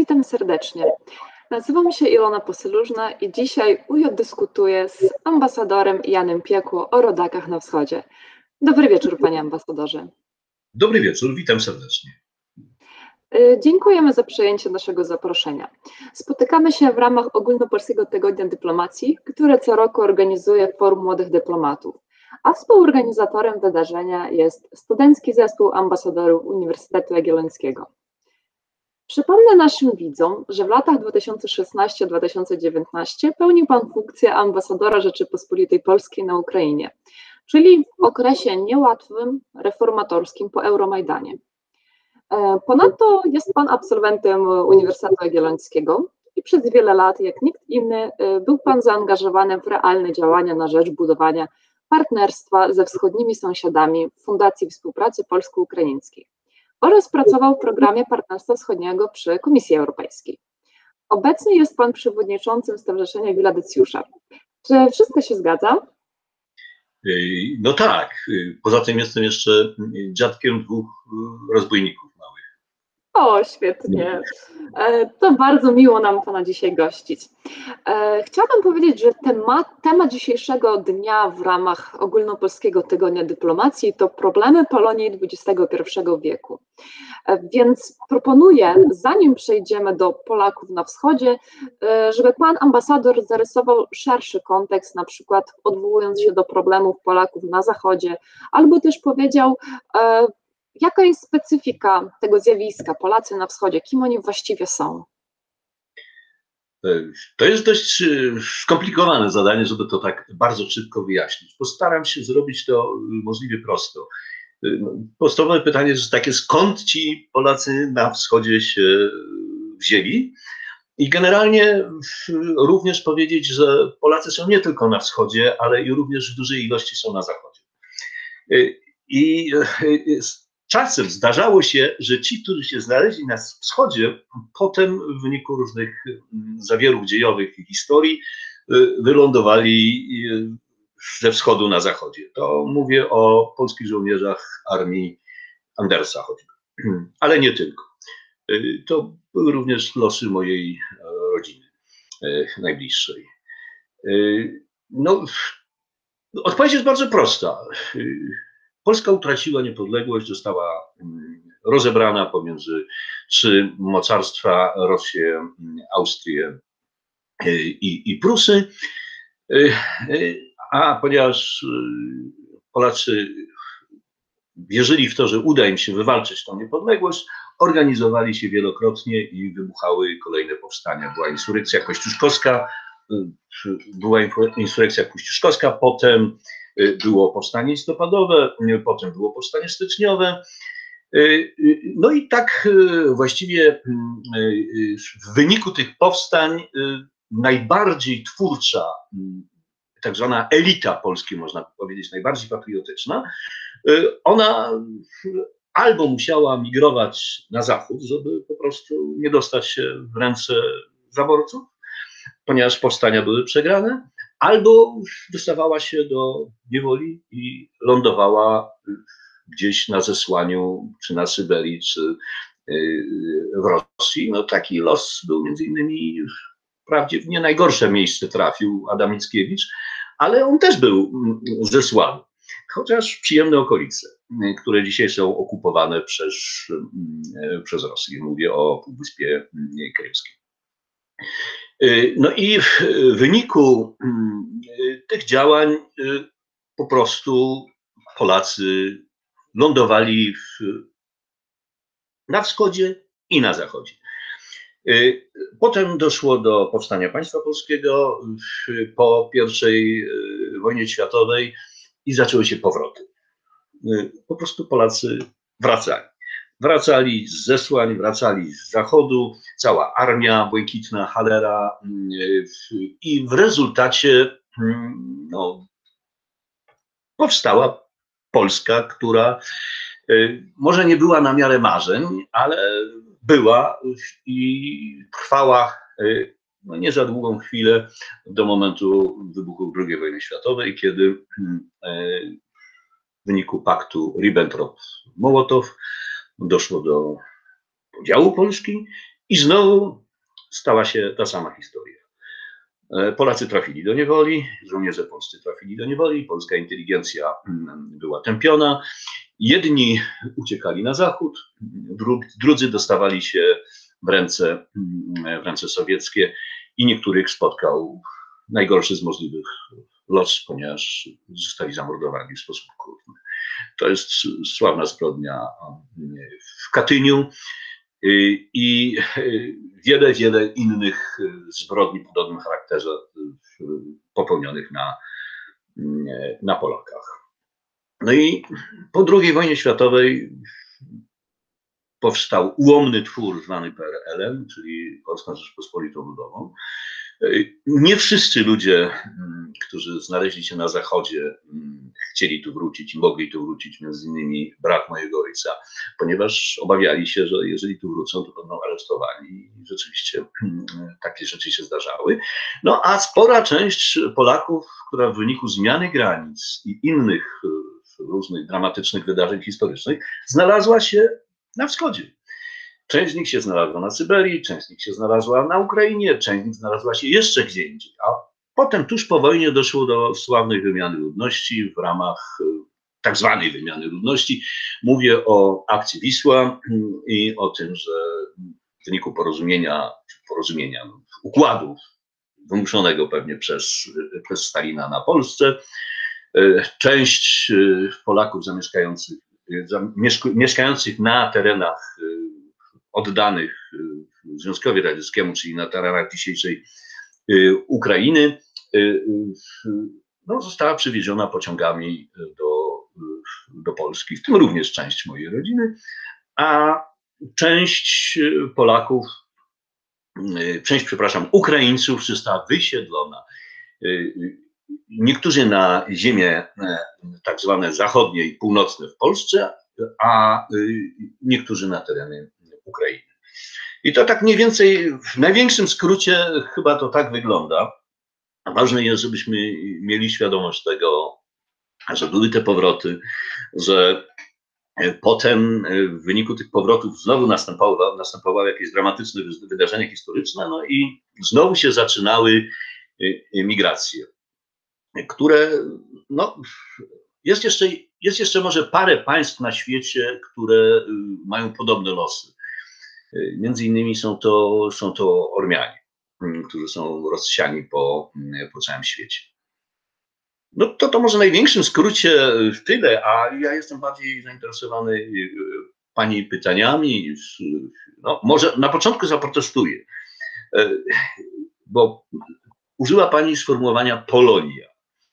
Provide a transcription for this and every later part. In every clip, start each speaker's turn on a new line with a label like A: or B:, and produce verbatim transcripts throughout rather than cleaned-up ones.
A: witam serdecznie. Nazywam się Ilona Posylużna i dzisiaj U J dyskutuję z ambasadorem Janem Piekło o rodakach na wschodzie. Dobry wieczór, panie ambasadorze.
B: Dobry wieczór, witam serdecznie.
A: Dziękujemy za przyjęcie naszego zaproszenia. Spotykamy się w ramach Ogólnopolskiego Tygodnia Dyplomacji, które co roku organizuje Forum Młodych Dyplomatów, a współorganizatorem wydarzenia jest Studencki Zespół Ambasadorów Uniwersytetu Jagiellońskiego. Przypomnę naszym widzom, że w latach dwa tysiące szesnastym do dwa tysiące dziewiętnastego pełnił pan funkcję ambasadora Rzeczypospolitej Polskiej na Ukrainie, czyli w okresie niełatwym, reformatorskim po Euromajdanie. Ponadto jest pan absolwentem Uniwersytetu Jagiellońskiego i przez wiele lat, jak nikt inny, był pan zaangażowany w realne działania na rzecz budowania partnerstwa ze wschodnimi sąsiadami w Fundacji Współpracy Polsko-Ukraińskiej oraz pracował w programie Partnerstwa Wschodniego przy Komisji Europejskiej. Obecnie jest pan przewodniczącym Stowarzyszenia Villa Decjusza. Czy wszystko się zgadza?
B: No tak, poza tym jestem jeszcze dziadkiem dwóch rozbójników małych.
A: O, świetnie. To bardzo miło nam pana dzisiaj gościć. Chciałabym powiedzieć, że temat, temat dzisiejszego dnia w ramach Ogólnopolskiego Tygodnia Dyplomacji to problemy Polonii dwudziestego pierwszego wieku. Więc proponuję, zanim przejdziemy do Polaków na wschodzie, żeby pan ambasador zarysował szerszy kontekst, na przykład odwołując się do problemów Polaków na zachodzie, albo też powiedział, jaka jest specyfika tego zjawiska, Polacy na wschodzie, kim oni właściwie są?
B: To jest dość skomplikowane zadanie, żeby to tak bardzo szybko wyjaśnić. Postaram się zrobić to możliwie prosto. Podstawowe pytanie jest takie, skąd ci Polacy na wschodzie się wzięli? I generalnie również powiedzieć, że Polacy są nie tylko na wschodzie, ale i również w dużej ilości są na zachodzie. I czasem zdarzało się, że ci, którzy się znaleźli na wschodzie, potem w wyniku różnych zawierów dziejowych i historii wylądowali ze wschodu na zachodzie. To mówię o polskich żołnierzach armii Andersa choćby, ale nie tylko. To były również losy mojej rodziny najbliższej. No, odpowiedź jest bardzo prosta. Polska utraciła niepodległość, została rozebrana pomiędzy trzy mocarstwa, Rosję, Austrię i, i Prusy, a ponieważ Polacy wierzyli w to, że uda im się wywalczyć tą niepodległość, organizowali się wielokrotnie i wybuchały kolejne powstania. Była insurekcja kościuszkowska, była insurekcja kościuszkowska, potem było powstanie listopadowe, potem było powstanie styczniowe. No i tak właściwie w wyniku tych powstań najbardziej twórcza, tak zwana elita polskiej, można powiedzieć, najbardziej patriotyczna, ona albo musiała migrować na zachód, żeby po prostu nie dostać się w ręce zaborców, ponieważ powstania były przegrane, albo dostawała się do niewoli i lądowała gdzieś na zesłaniu, czy na Syberii, czy w Rosji. No taki los był między innymi, wprawdzie w nie najgorsze miejsce trafił Adam Mickiewicz, ale on też był zesłany, chociaż przyjemne okolice, które dzisiaj są okupowane przez, przez Rosję. Mówię o Półwyspie Krymskim. No i w wyniku tych działań po prostu Polacy lądowali w, na wschodzie i na zachodzie. Potem doszło do powstania państwa polskiego po pierwszej wojnie światowej i zaczęły się powroty. Po prostu Polacy wracali. Wracali z zesłań, wracali z zachodu, cała armia błękitna, Hallera i w rezultacie no, powstała Polska, która może nie była na miarę marzeń, ale była i trwała no, nie za długą chwilę do momentu wybuchu drugiej wojny światowej, kiedy w wyniku paktu Ribbentrop-Mołotow doszło do podziału Polski I znowu stała się ta sama historia. Polacy trafili do niewoli, żołnierze polscy trafili do niewoli, polska inteligencja była tępiona. Jedni uciekali na zachód, drudzy dostawali się w ręce, w ręce sowieckie i niektórych spotkał najgorszy z możliwych los, ponieważ zostali zamordowani w sposób okrutny. To jest sławna zbrodnia w Katyniu i wiele, wiele innych zbrodni o podobnym charakterze popełnionych na, na Polakach. No i po drugiej wojnie światowej powstał ułomny twór zwany P R L-em, czyli Polską Rzeczpospolitą Ludową. Nie wszyscy ludzie, którzy znaleźli się na Zachodzie, chcieli tu wrócić i mogli tu wrócić, między innymi brat mojego ojca, ponieważ obawiali się, że jeżeli tu wrócą, to będą aresztowani. I rzeczywiście takie rzeczy się zdarzały. No a spora część Polaków, która w wyniku zmiany granic i innych różnych dramatycznych wydarzeń historycznych znalazła się na wschodzie. Część z nich się znalazła na Syberii, część z nich się znalazła na Ukrainie, część z nich znalazła się jeszcze gdzie indziej. A potem tuż po wojnie doszło do sławnej wymiany ludności w ramach tak zwanej wymiany ludności. Mówię o akcji Wisła i o tym, że w wyniku porozumienia, porozumienia układu wymuszonego pewnie przez, przez Stalina na Polsce, część Polaków zamieszkających, mieszkających na terenach oddanych Związkowi Radzieckiemu, czyli na terenach dzisiejszej Ukrainy, no, została przywieziona pociągami do, do Polski, w tym również część mojej rodziny, a część Polaków, część, przepraszam, Ukraińców została wysiedlona. Niektórzy na ziemię tak zwane zachodnie i północne w Polsce, a niektórzy na tereny Ukrainy. I to tak mniej więcej, w największym skrócie chyba to tak wygląda. A ważne jest, żebyśmy mieli świadomość tego, że były te powroty, że potem w wyniku tych powrotów znowu następowały, następowały jakieś dramatyczne wydarzenia historyczne, no i znowu się zaczynały migracje, które, no, jest jeszcze, jest jeszcze może parę państw na świecie, które mają podobne losy. Między innymi są to, są to Ormianie, którzy są rozsiani po, po całym świecie. No to to może w największym skrócie tyle, a ja jestem bardziej zainteresowany Pani pytaniami. No, może na początku zaprotestuję, bo użyła Pani sformułowania Polonia.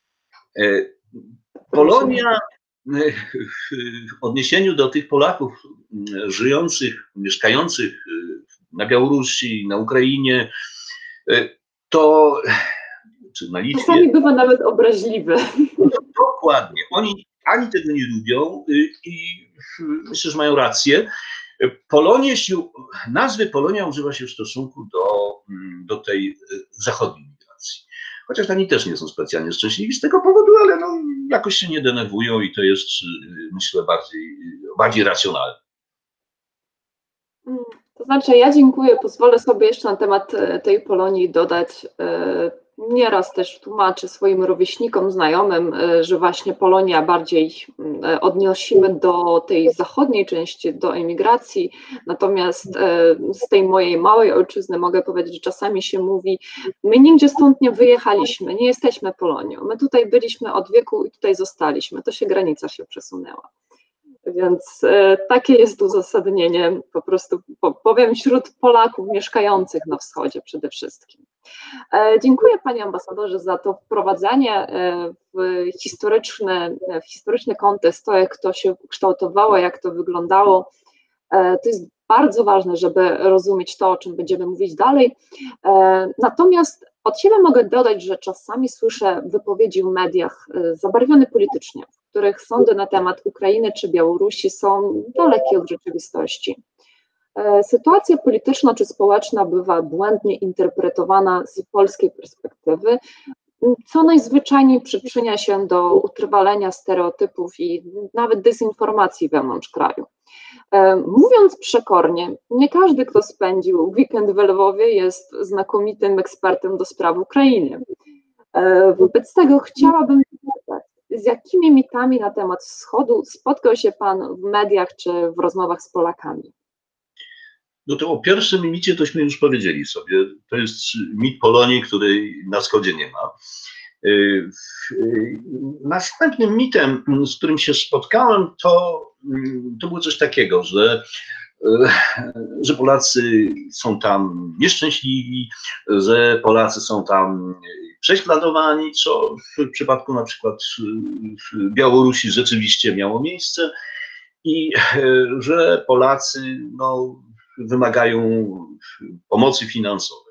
B: Polonia w odniesieniu do tych Polaków żyjących, mieszkających na Białorusi, na Ukrainie, to czy na Litwie.
A: Czasami bywa nawet obraźliwe.
B: No, dokładnie. Oni ani tego nie lubią i myślę, że mają rację. Polonie się, nazwy Polonia używa się w stosunku do, do tej zachodniej migracji. Chociaż oni też nie są specjalnie szczęśliwi z tego powodu, ale no, jakoś się nie denerwują i to jest, myślę, bardziej, bardziej racjonalne.
A: To znaczy, ja dziękuję. Pozwolę sobie jeszcze na temat tej Polonii dodać. Nieraz też tłumaczę swoim rówieśnikom, znajomym, że właśnie Polonia bardziej odnosimy do tej zachodniej części, do emigracji, natomiast z tej mojej małej ojczyzny mogę powiedzieć, że czasami się mówi, my nigdzie stąd nie wyjechaliśmy, nie jesteśmy Polonią, my tutaj byliśmy od wieku i tutaj zostaliśmy, to się granica się przesunęła. Więc e, takie jest uzasadnienie, po prostu powiem, wśród Polaków mieszkających na wschodzie przede wszystkim. E, dziękuję Panie Ambasadorze za to wprowadzenie e, w, historyczny, w historyczny kontekst, to jak to się kształtowało, jak to wyglądało. E, to jest bardzo ważne, żeby rozumieć to, o czym będziemy mówić dalej. E, natomiast od siebie mogę dodać, że czasami słyszę wypowiedzi w mediach e, zabarwione politycznie, w których sądy na temat Ukrainy czy Białorusi są dalekie od rzeczywistości. Sytuacja polityczna czy społeczna bywa błędnie interpretowana z polskiej perspektywy. co najzwyczajniej przyczynia się do utrwalenia stereotypów i nawet dezinformacji wewnątrz kraju. Mówiąc przekornie, nie każdy, kto spędził weekend w Lwowie, jest znakomitym ekspertem do spraw Ukrainy. Wobec tego chciałabym zapytać, z jakimi mitami na temat Wschodu spotkał się Pan w mediach czy w rozmowach z Polakami?
B: No to o pierwszym micie tośmy już powiedzieli sobie. To jest mit Polonii, której na Wschodzie nie ma. Następnym mitem, z którym się spotkałem, to, to było coś takiego, że, że Polacy są tam nieszczęśliwi, że Polacy są tam prześladowani, co w przypadku na przykład Białorusi rzeczywiście miało miejsce i że Polacy no, wymagają pomocy finansowej.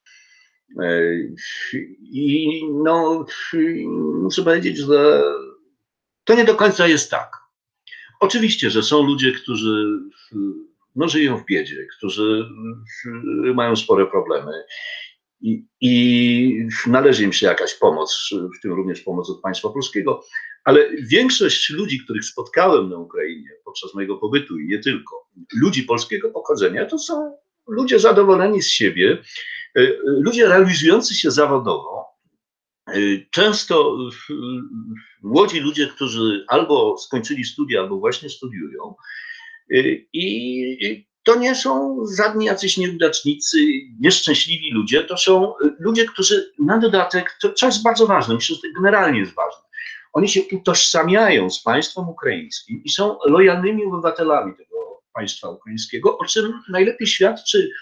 B: I no, muszę powiedzieć, że to nie do końca jest tak. Oczywiście, że są ludzie, którzy no, żyją w biedzie, którzy mają spore problemy i, i należy im się jakaś pomoc, w tym również pomoc od państwa polskiego, ale większość ludzi, których spotkałem na Ukrainie podczas mojego pobytu i nie tylko, ludzi polskiego pochodzenia, to są ludzie zadowoleni z siebie, ludzie realizujący się zawodowo, często młodzi ludzie, którzy albo skończyli studia, albo właśnie studiują i to nie są żadni jacyś nieudacznicy, nieszczęśliwi ludzie, to są ludzie, którzy na dodatek, to co jest bardzo ważne, myślę, że to generalnie jest ważne, oni się utożsamiają z państwem ukraińskim i są lojalnymi obywatelami tego państwa ukraińskiego, o czym najlepiej świadczy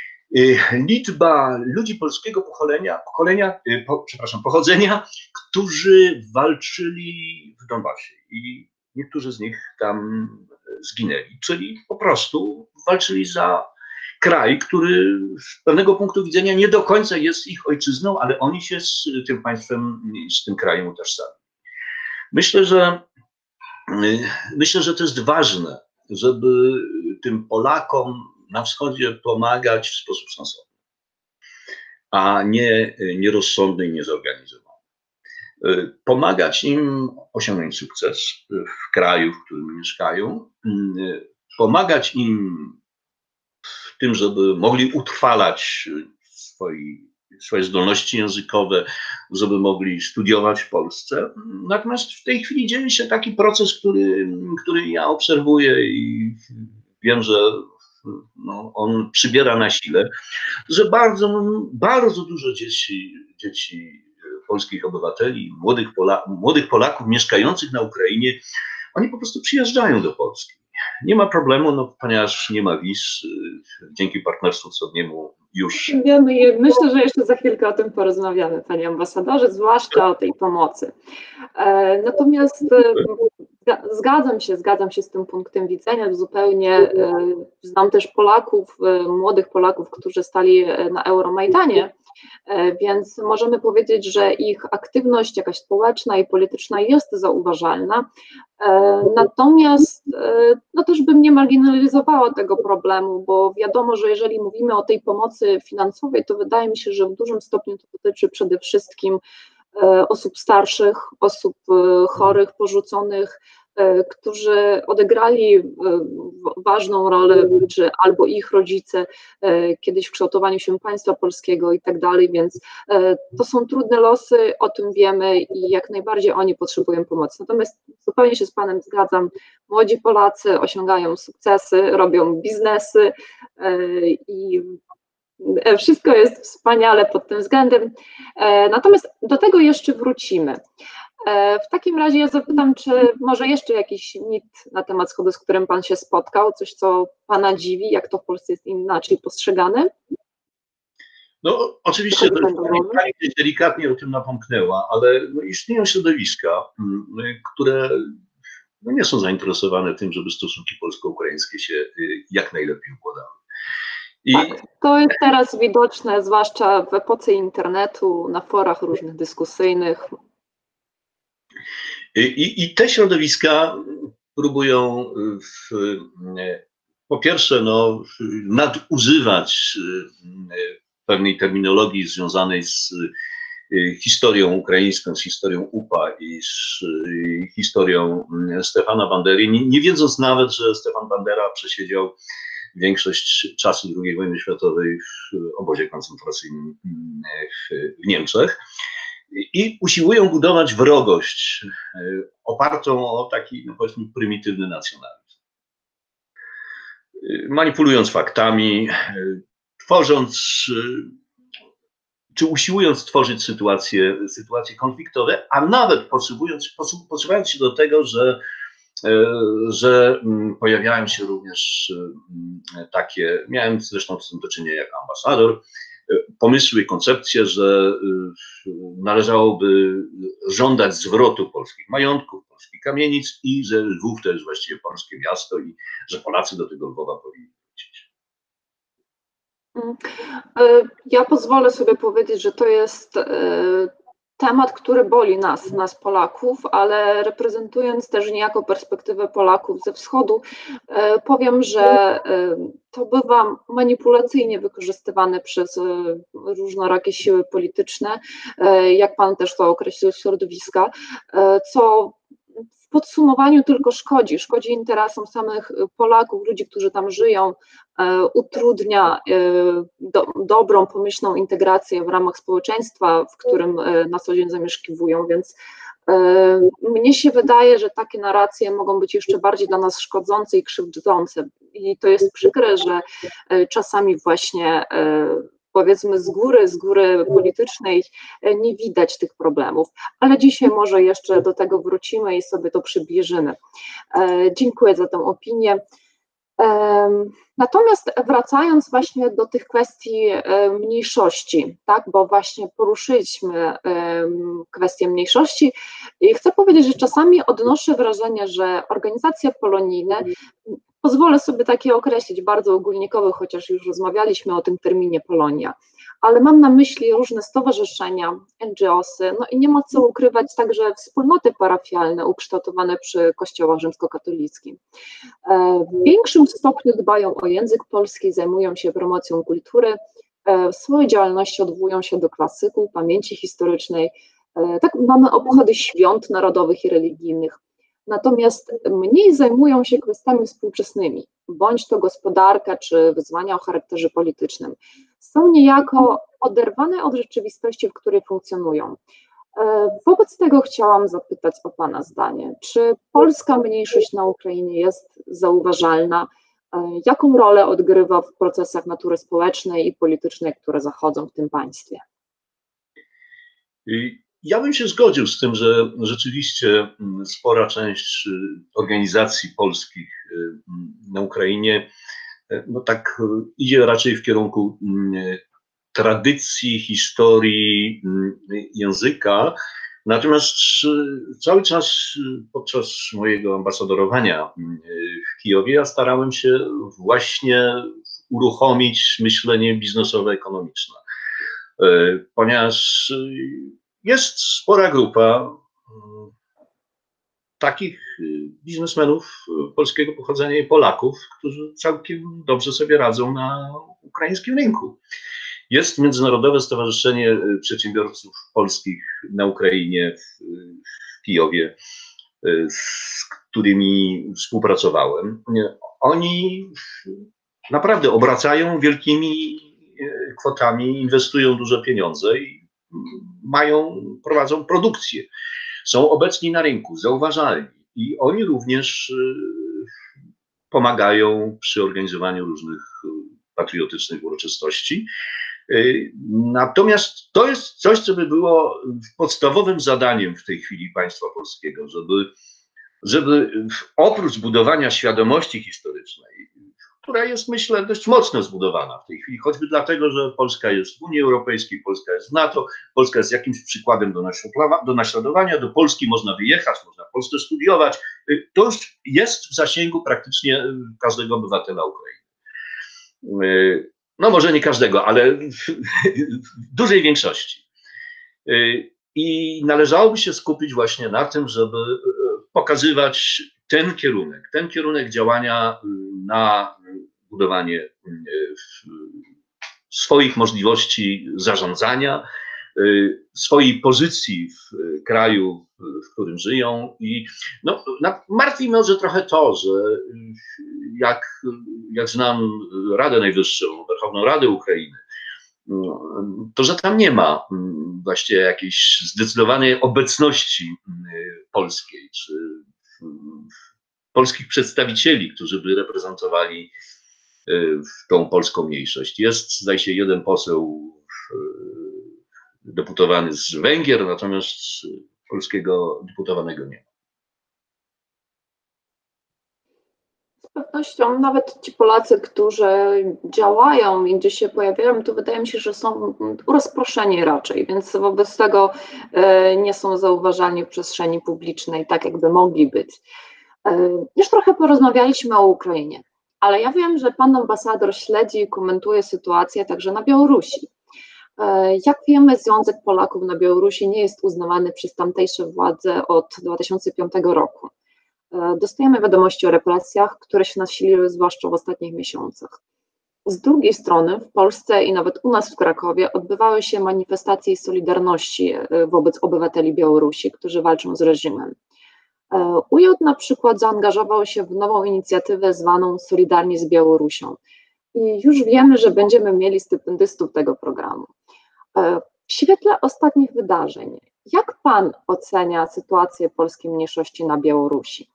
B: liczba ludzi polskiego pokolenia, pokolenia po, przepraszam, pochodzenia, którzy walczyli w Donbasie i niektórzy z nich tam zginęli, czyli po prostu walczyli za kraj, który z pewnego punktu widzenia nie do końca jest ich ojczyzną, ale oni się z tym państwem, z tym krajem utożsamiają. Myślę, że myślę, że to jest ważne, żeby tym Polakom na wschodzie pomagać w sposób sensowny, a nie nierozsądny i niezorganizowany. Pomagać im osiągnąć sukces w kraju, w którym mieszkają, pomagać im w tym, żeby mogli utrwalać swoi, swoje zdolności językowe, żeby mogli studiować w Polsce. Natomiast w tej chwili dzieje się taki proces, który, który ja obserwuję i wiem, że no, on przybiera na sile, że bardzo, bardzo dużo dzieci, dzieci polskich obywateli, młodych, Pola, młodych Polaków mieszkających na Ukrainie, oni po prostu przyjeżdżają do Polski. Nie ma problemu, no, ponieważ nie ma wiz, dzięki Partnerstwu Wschodniemu już.
A: Wiemy i myślę, że jeszcze za chwilkę o tym porozmawiamy, panie ambasadorze, zwłaszcza o tej pomocy. Natomiast zgadzam się, zgadzam się z tym punktem widzenia, zupełnie znam też Polaków, młodych Polaków, którzy stali na Euromajdanie, więc możemy powiedzieć, że ich aktywność jakaś społeczna i polityczna jest zauważalna. Natomiast no też bym nie marginalizowała tego problemu, bo wiadomo, że jeżeli mówimy o tej pomocy finansowej, to wydaje mi się, że w dużym stopniu to dotyczy przede wszystkim osób starszych, osób chorych, porzuconych, którzy odegrali ważną rolę, czy albo ich rodzice kiedyś w kształtowaniu się państwa polskiego i tak dalej, więc to są trudne losy, o tym wiemy i jak najbardziej oni potrzebują pomocy. Natomiast zupełnie się z panem zgadzam, młodzi Polacy osiągają sukcesy, robią biznesy i wszystko jest wspaniale pod tym względem. Natomiast do tego jeszcze wrócimy. W takim razie ja zapytam, czy może jeszcze jakiś mit na temat Wschodu, z którym pan się spotkał, coś, co pana dziwi, jak to w Polsce jest inaczej postrzegane?
B: No oczywiście, to pani delikatnie o tym napomknęła, ale no, istnieją środowiska, które no, nie są zainteresowane tym, żeby stosunki polsko-ukraińskie się jak najlepiej układały.
A: I... Tak, to jest teraz widoczne, zwłaszcza w epoce internetu, na forach różnych dyskusyjnych.
B: I, i te środowiska próbują w, po pierwsze no, nadużywać pewnej terminologii związanej z historią ukraińską, z historią U P A i z historią Stefana Bandery, nie, nie wiedząc nawet, że Stefan Bandera przesiedział większość czasu drugiej wojny światowej w obozie koncentracyjnym w, w Niemczech. I usiłują budować wrogość opartą o taki, no powiedzmy, prymitywny nacjonalizm. Manipulując faktami, tworząc, czy usiłując tworzyć sytuacje, sytuacje konfliktowe, a nawet posuwając, posuwając się do tego, że, że pojawiają się również takie, miałem zresztą z tym do czynienia jako ambasador, pomysły, koncepcje, że należałoby żądać zwrotu polskich majątków, polskich kamienic i że Lwów to jest właściwie polskie miasto i że Polacy do tego Lwowa powinni wrócić.
A: Ja pozwolę sobie powiedzieć, że to jest temat, który boli nas, nas Polaków, ale reprezentując też niejako perspektywę Polaków ze wschodu, powiem, że to bywa manipulacyjnie wykorzystywane przez różnorakie siły polityczne, jak pan też to określił, środowiska, co w podsumowaniu tylko szkodzi, szkodzi interesom samych Polaków, ludzi, którzy tam żyją, utrudnia do, dobrą, pomyślną integrację w ramach społeczeństwa, w którym na co dzień zamieszkiwują, więc mnie się wydaje, że takie narracje mogą być jeszcze bardziej dla nas szkodzące i krzywdzące i to jest przykre, że czasami właśnie powiedzmy z góry, z góry politycznej nie widać tych problemów, ale dzisiaj może jeszcze do tego wrócimy i sobie to przybliżymy. Dziękuję za tę opinię. Natomiast wracając właśnie do tych kwestii mniejszości, tak, bo właśnie poruszyliśmy kwestię mniejszości i chcę powiedzieć, że czasami odnoszę wrażenie, że organizacje polonijne, pozwolę sobie takie określić bardzo ogólnikowe, chociaż już rozmawialiśmy o tym terminie Polonia, ale mam na myśli różne stowarzyszenia, N G O sy, no i nie ma co ukrywać także wspólnoty parafialne ukształtowane przy Kościołach rzymskokatolickim. W większym stopniu dbają o język polski, zajmują się promocją kultury, w swojej działalności odwołują się do klasyków, pamięci historycznej, tak mamy obchody świąt narodowych i religijnych. Natomiast mniej zajmują się kwestiami współczesnymi, bądź to gospodarka, czy wyzwania o charakterze politycznym. Są niejako oderwane od rzeczywistości, w której funkcjonują. Wobec tego chciałam zapytać o pana zdanie. Czy polska mniejszość na Ukrainie jest zauważalna? Jaką rolę odgrywa w procesach natury społecznej i politycznej, które zachodzą w tym państwie?
B: Ja bym się zgodził z tym, że rzeczywiście spora część organizacji polskich na Ukrainie no tak idzie raczej w kierunku tradycji, historii, języka. Natomiast cały czas podczas mojego ambasadorowania w Kijowie ja starałem się właśnie uruchomić myślenie biznesowo-ekonomiczne, ponieważ jest spora grupa takich biznesmenów polskiego pochodzenia i Polaków, którzy całkiem dobrze sobie radzą na ukraińskim rynku. Jest Międzynarodowe Stowarzyszenie Przedsiębiorców Polskich na Ukrainie w, w Kijowie, z którymi współpracowałem. Oni naprawdę obracają wielkimi kwotami, inwestują duże pieniądze i mają, prowadzą produkcję. Są obecni na rynku, zauważalni i oni również pomagają przy organizowaniu różnych patriotycznych uroczystości. Natomiast to jest coś, co by było podstawowym zadaniem w tej chwili państwa polskiego, żeby, żeby oprócz budowania świadomości historycznej, która jest, myślę, dość mocno zbudowana w tej chwili, choćby dlatego, że Polska jest w Unii Europejskiej, Polska jest w NATO, Polska jest jakimś przykładem do, do naśladowania, do Polski można wyjechać, można w Polsce studiować, to już jest w zasięgu praktycznie każdego obywatela Ukrainy. No może nie każdego, ale w dużej większości. I należałoby się skupić właśnie na tym, żeby pokazywać ten kierunek, ten kierunek działania na budowanie swoich możliwości zarządzania, swojej pozycji w kraju, w którym żyją. I no, martwi może trochę to, że jak, jak znam Radę Najwyższą, Werchowną Radę Ukrainy, to że tam nie ma właściwie jakiejś zdecydowanej obecności polskiej, czy polskich przedstawicieli, którzy by reprezentowali tą polską mniejszość. Jest, zdaje się, jeden poseł deputowany z Węgier, natomiast polskiego deputowanego nie ma.
A: Z pewnością nawet ci Polacy, którzy działają i gdzie się pojawiają, to wydaje mi się, że są rozproszeni raczej, więc wobec tego nie są zauważalni w przestrzeni publicznej tak, jakby mogli być. Już trochę porozmawialiśmy o Ukrainie, ale ja wiem, że pan ambasador śledzi i komentuje sytuację także na Białorusi. Jak wiemy, Związek Polaków na Białorusi nie jest uznawany przez tamtejsze władze od dwa tysiące piątego roku. Dostajemy wiadomości o represjach, które się nasiliły zwłaszcza w ostatnich miesiącach. Z drugiej strony w Polsce i nawet u nas w Krakowie odbywały się manifestacje solidarności wobec obywateli Białorusi, którzy walczą z reżimem. U J na przykład zaangażował się w nową inicjatywę zwaną Solidarni z Białorusią i już wiemy, że będziemy mieli stypendystów tego programu. W świetle ostatnich wydarzeń, jak pan ocenia sytuację polskiej mniejszości na Białorusi?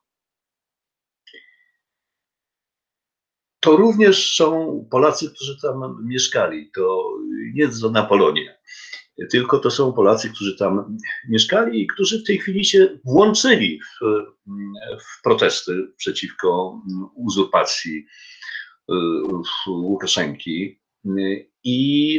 B: To również są Polacy, którzy tam mieszkali. To nie jest żadna Polonia, tylko to są Polacy, którzy tam mieszkali i którzy w tej chwili się włączyli w, w protesty przeciwko uzurpacji Łukaszenki i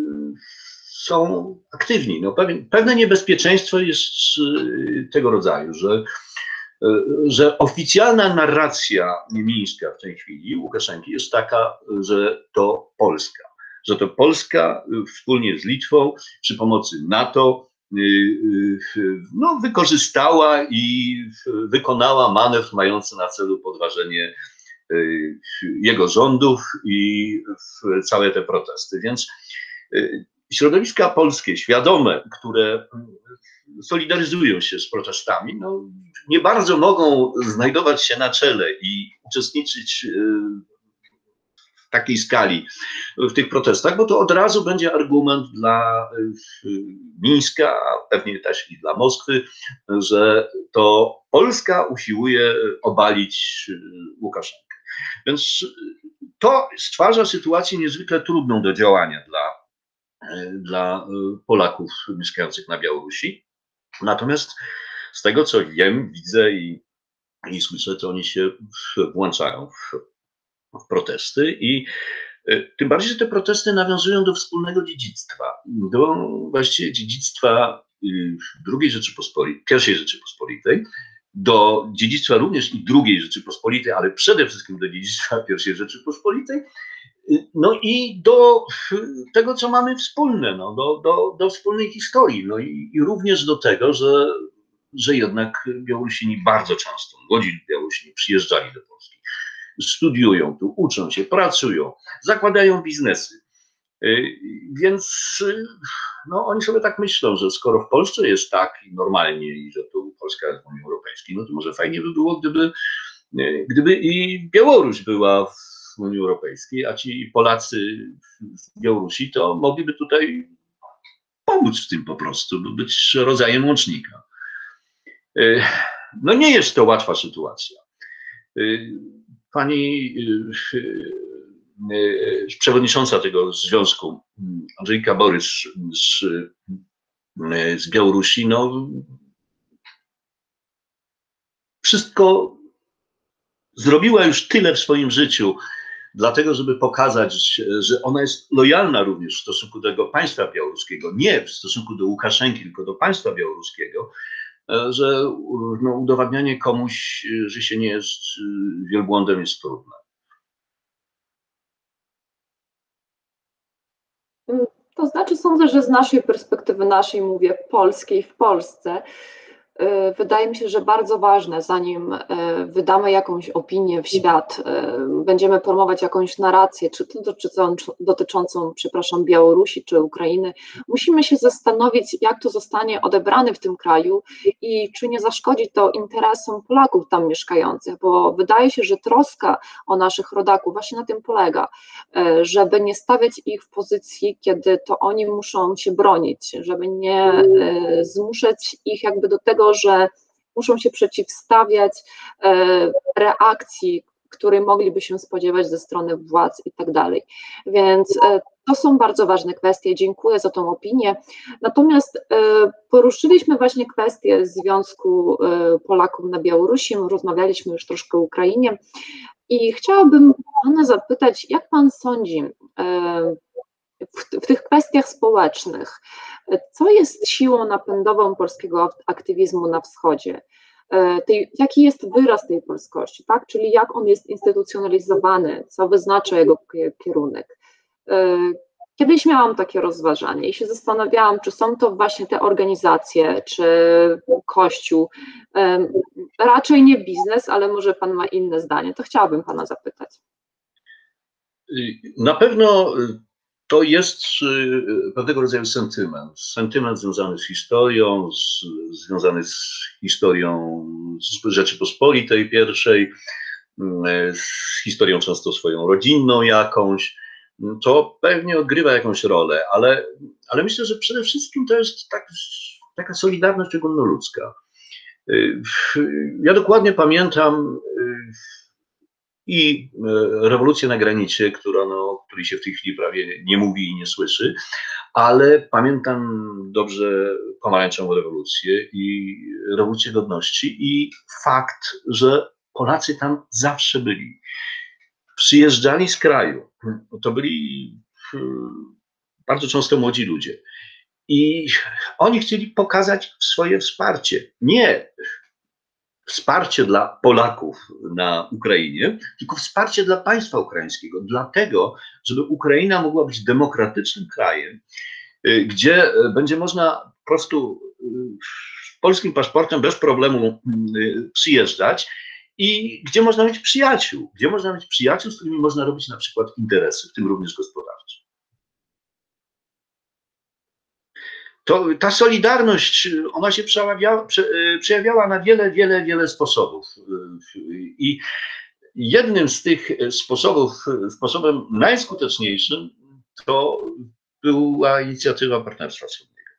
B: są aktywni. No, pewne niebezpieczeństwo jest tego rodzaju, że że oficjalna narracja mińska w tej chwili Łukaszenki jest taka, że to Polska, że to Polska wspólnie z Litwą przy pomocy NATO no, wykorzystała i wykonała manewr mający na celu podważenie jego rządów i całe te protesty. Więc środowiska polskie, świadome, które solidaryzują się z protestami, no, nie bardzo mogą znajdować się na czele i uczestniczyć w takiej skali w tych protestach, bo to od razu będzie argument dla Mińska, a pewnie też i dla Moskwy, że to Polska usiłuje obalić Łukaszenkę. Więc to stwarza sytuację niezwykle trudną do działania dla, dla Polaków mieszkających na Białorusi. Natomiast z tego, co wiem, widzę i, i słyszę, to oni się włączają w, w protesty i tym bardziej, że te protesty nawiązują do wspólnego dziedzictwa, do właściwie dziedzictwa drugiej Rzeczypospolitej, pierwszej Rzeczypospolitej, do dziedzictwa również i drugiej Rzeczypospolitej, ale przede wszystkim do dziedzictwa pierwszej Rzeczypospolitej, no i do tego, co mamy wspólne, no, do, do, do wspólnej historii, no i, i również do tego, że, że jednak Białorusini bardzo często, młodzi Białorusini przyjeżdżali do Polski, studiują tu, uczą się, pracują, zakładają biznesy. Więc no, oni sobie tak myślą, że skoro w Polsce jest tak normalnie i że tu Polska jest w Unii Europejskiej, no to może fajnie by było, gdyby, gdyby i Białoruś była w Unii Europejskiej, a ci Polacy z Białorusi to mogliby tutaj pomóc w tym po prostu, by być rodzajem łącznika. No nie jest to łatwa sytuacja. Pani przewodnicząca tego związku, Andrzejka Borys z, z Białorusi, no wszystko zrobiła już tyle w swoim życiu, dlatego żeby pokazać, że ona jest lojalna również w stosunku do tego państwa białoruskiego, nie w stosunku do Łukaszenki, tylko do państwa białoruskiego, że no, udowadnianie komuś, że się nie jest wielbłądem, jest trudne.
A: To znaczy, sądzę, że z naszej perspektywy, naszej, mówię, polskiej w Polsce, wydaje mi się, że bardzo ważne, zanim wydamy jakąś opinię w świat, będziemy promować jakąś narrację, czy to dotyczącą, dotyczącą, przepraszam, Białorusi czy Ukrainy, musimy się zastanowić, jak to zostanie odebrane w tym kraju i czy nie zaszkodzi to interesom Polaków tam mieszkających, bo wydaje się, że troska o naszych rodaków właśnie na tym polega, żeby nie stawiać ich w pozycji, kiedy to oni muszą się bronić, żeby nie zmuszać ich jakby do tego, że muszą się przeciwstawiać reakcji, której mogliby się spodziewać ze strony władz i tak dalej. Więc to są bardzo ważne kwestie. Dziękuję za tą opinię. Natomiast poruszyliśmy właśnie kwestię związku Polaków na Białorusi, rozmawialiśmy już troszkę o Ukrainie i chciałabym Pana zapytać, jak Pan sądzi, w, w tych kwestiach społecznych, co jest siłą napędową polskiego aktywizmu na wschodzie? Tej, jaki jest wyraz tej polskości, tak? Czyli jak on jest instytucjonalizowany, co wyznacza jego kierunek. Kiedyś miałam takie rozważanie i się zastanawiałam, czy są to właśnie te organizacje, czy Kościół, raczej nie biznes, ale może Pan ma inne zdanie, to chciałabym Pana zapytać.
B: Na pewno to jest pewnego rodzaju sentyment, sentyment związany z historią, z, związany z historią Rzeczypospolitej pierwszej, z historią często swoją rodzinną jakąś. To pewnie odgrywa jakąś rolę, ale, ale myślę, że przede wszystkim to jest tak, taka solidarność ogólnoludzka. Ja dokładnie pamiętam i rewolucję na granicie, która, no, o której się w tej chwili prawie nie mówi i nie słyszy, ale pamiętam dobrze pomarańczową rewolucję i rewolucję godności i fakt, że Polacy tam zawsze byli. Przyjeżdżali z kraju, to byli bardzo często młodzi ludzie i oni chcieli pokazać swoje wsparcie. Nie wsparcie dla Polaków na Ukrainie, tylko wsparcie dla państwa ukraińskiego, dlatego, żeby Ukraina mogła być demokratycznym krajem, gdzie będzie można po prostu z polskim paszportem bez problemu przyjeżdżać i gdzie można mieć przyjaciół, gdzie można mieć przyjaciół, z którymi można robić na przykład interesy, w tym również gospodarcze. To, ta solidarność, ona się przejawiała, przejawiała na wiele, wiele, wiele sposobów. I jednym z tych sposobów, sposobem najskuteczniejszym, to była inicjatywa Partnerstwa Wschodniego,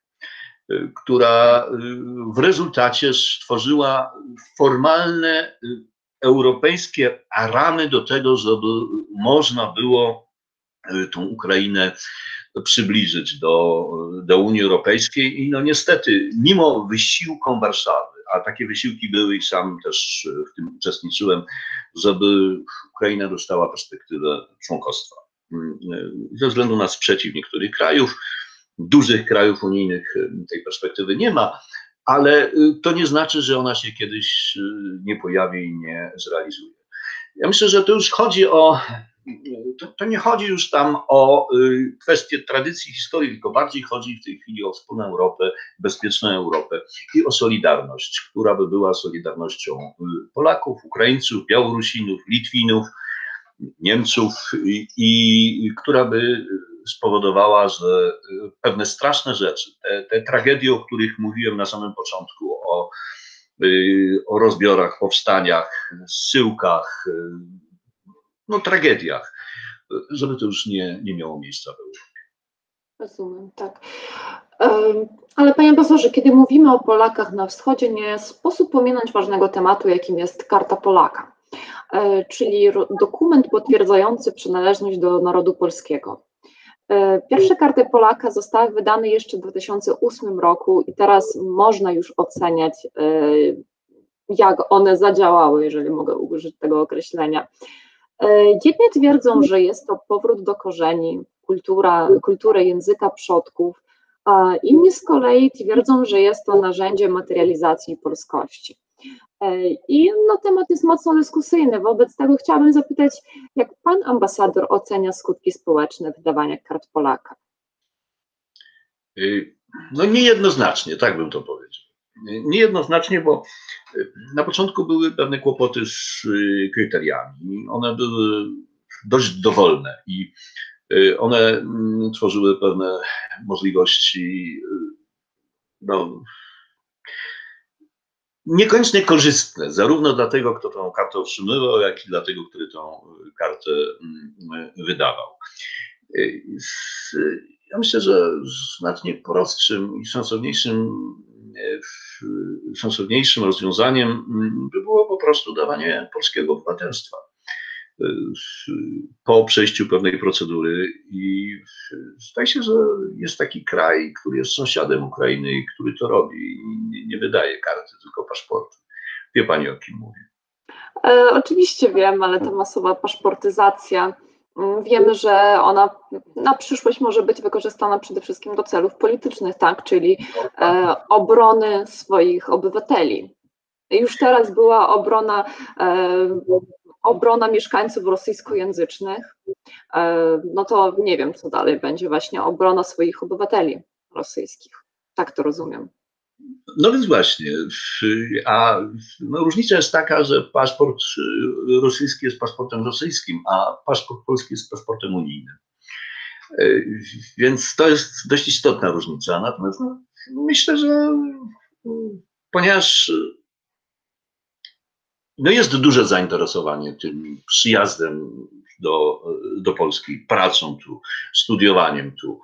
B: która w rezultacie stworzyła formalne europejskie ramy do tego, żeby można było tą Ukrainę przybliżyć do, do Unii Europejskiej i no niestety, mimo wysiłkom Warszawy, a takie wysiłki były i sam też w tym uczestniczyłem, żeby Ukraina dostała perspektywę członkostwa. Ze względu na sprzeciw niektórych krajów, dużych krajów unijnych tej perspektywy nie ma, ale to nie znaczy, że ona się kiedyś nie pojawi i nie zrealizuje. Ja myślę, że to już chodzi o To, to nie chodzi już tam o y, kwestię tradycji, historii, tylko bardziej chodzi w tej chwili o wspólną Europę, bezpieczną Europę i o solidarność, która by była solidarnością y, Polaków, Ukraińców, Białorusinów, Litwinów, Niemców i, i która by spowodowała, że y, pewne straszne rzeczy, te, te tragedie, o których mówiłem na samym początku, o, y, o rozbiorach, powstaniach, zsyłkach, y, no, tragediach, żeby to już nie, nie miało miejsca w Europie.
A: Rozumiem, tak. Ale panie profesorze, kiedy mówimy o Polakach na wschodzie, nie sposób pominąć ważnego tematu, jakim jest Karta Polaka, czyli dokument potwierdzający przynależność do narodu polskiego. Pierwsze karty Polaka zostały wydane jeszcze w dwa tysiące ósmym roku i teraz można już oceniać, jak one zadziałały, jeżeli mogę użyć tego określenia. Jedni twierdzą, że jest to powrót do korzeni, kultura, kultury języka przodków, a inni z kolei twierdzą, że jest to narzędzie materializacji polskości. I no, temat jest mocno dyskusyjny, wobec tego chciałabym zapytać, jak pan ambasador ocenia skutki społeczne wydawania kart Polaka?
B: No niejednoznacznie, tak bym to powiedział. Niejednoznacznie, bo na początku były pewne kłopoty z kryteriami. One były dość dowolne i one tworzyły pewne możliwości, no, niekoniecznie korzystne, zarówno dla tego, kto tą kartę otrzymywał, jak i dla tego, który tą kartę wydawał. Ja myślę, że znacznie prostszym i sensowniejszym, sensowniejszym rozwiązaniem by było po prostu dawanie polskiego obywatelstwa po przejściu pewnej procedury. I zdaje się, że jest taki kraj, który jest sąsiadem Ukrainy i który to robi i nie wydaje karty, tylko paszportu. Wie pani, o kim mówię?
A: E, oczywiście wiem, ale ta masowa paszportyzacja, wiemy, że ona na przyszłość może być wykorzystana przede wszystkim do celów politycznych, tak, czyli e, obrony swoich obywateli. Już teraz była obrona, e, obrona mieszkańców rosyjskojęzycznych, e, no to nie wiem, co dalej będzie, właśnie obrona swoich obywateli rosyjskich. Tak to rozumiem.
B: No więc właśnie, a no, różnica jest taka, że paszport rosyjski jest paszportem rosyjskim, a paszport polski jest paszportem unijnym. Więc to jest dość istotna różnica. Natomiast no, myślę, że ponieważ no jest duże zainteresowanie tym przyjazdem do, do Polski, pracą tu, studiowaniem tu.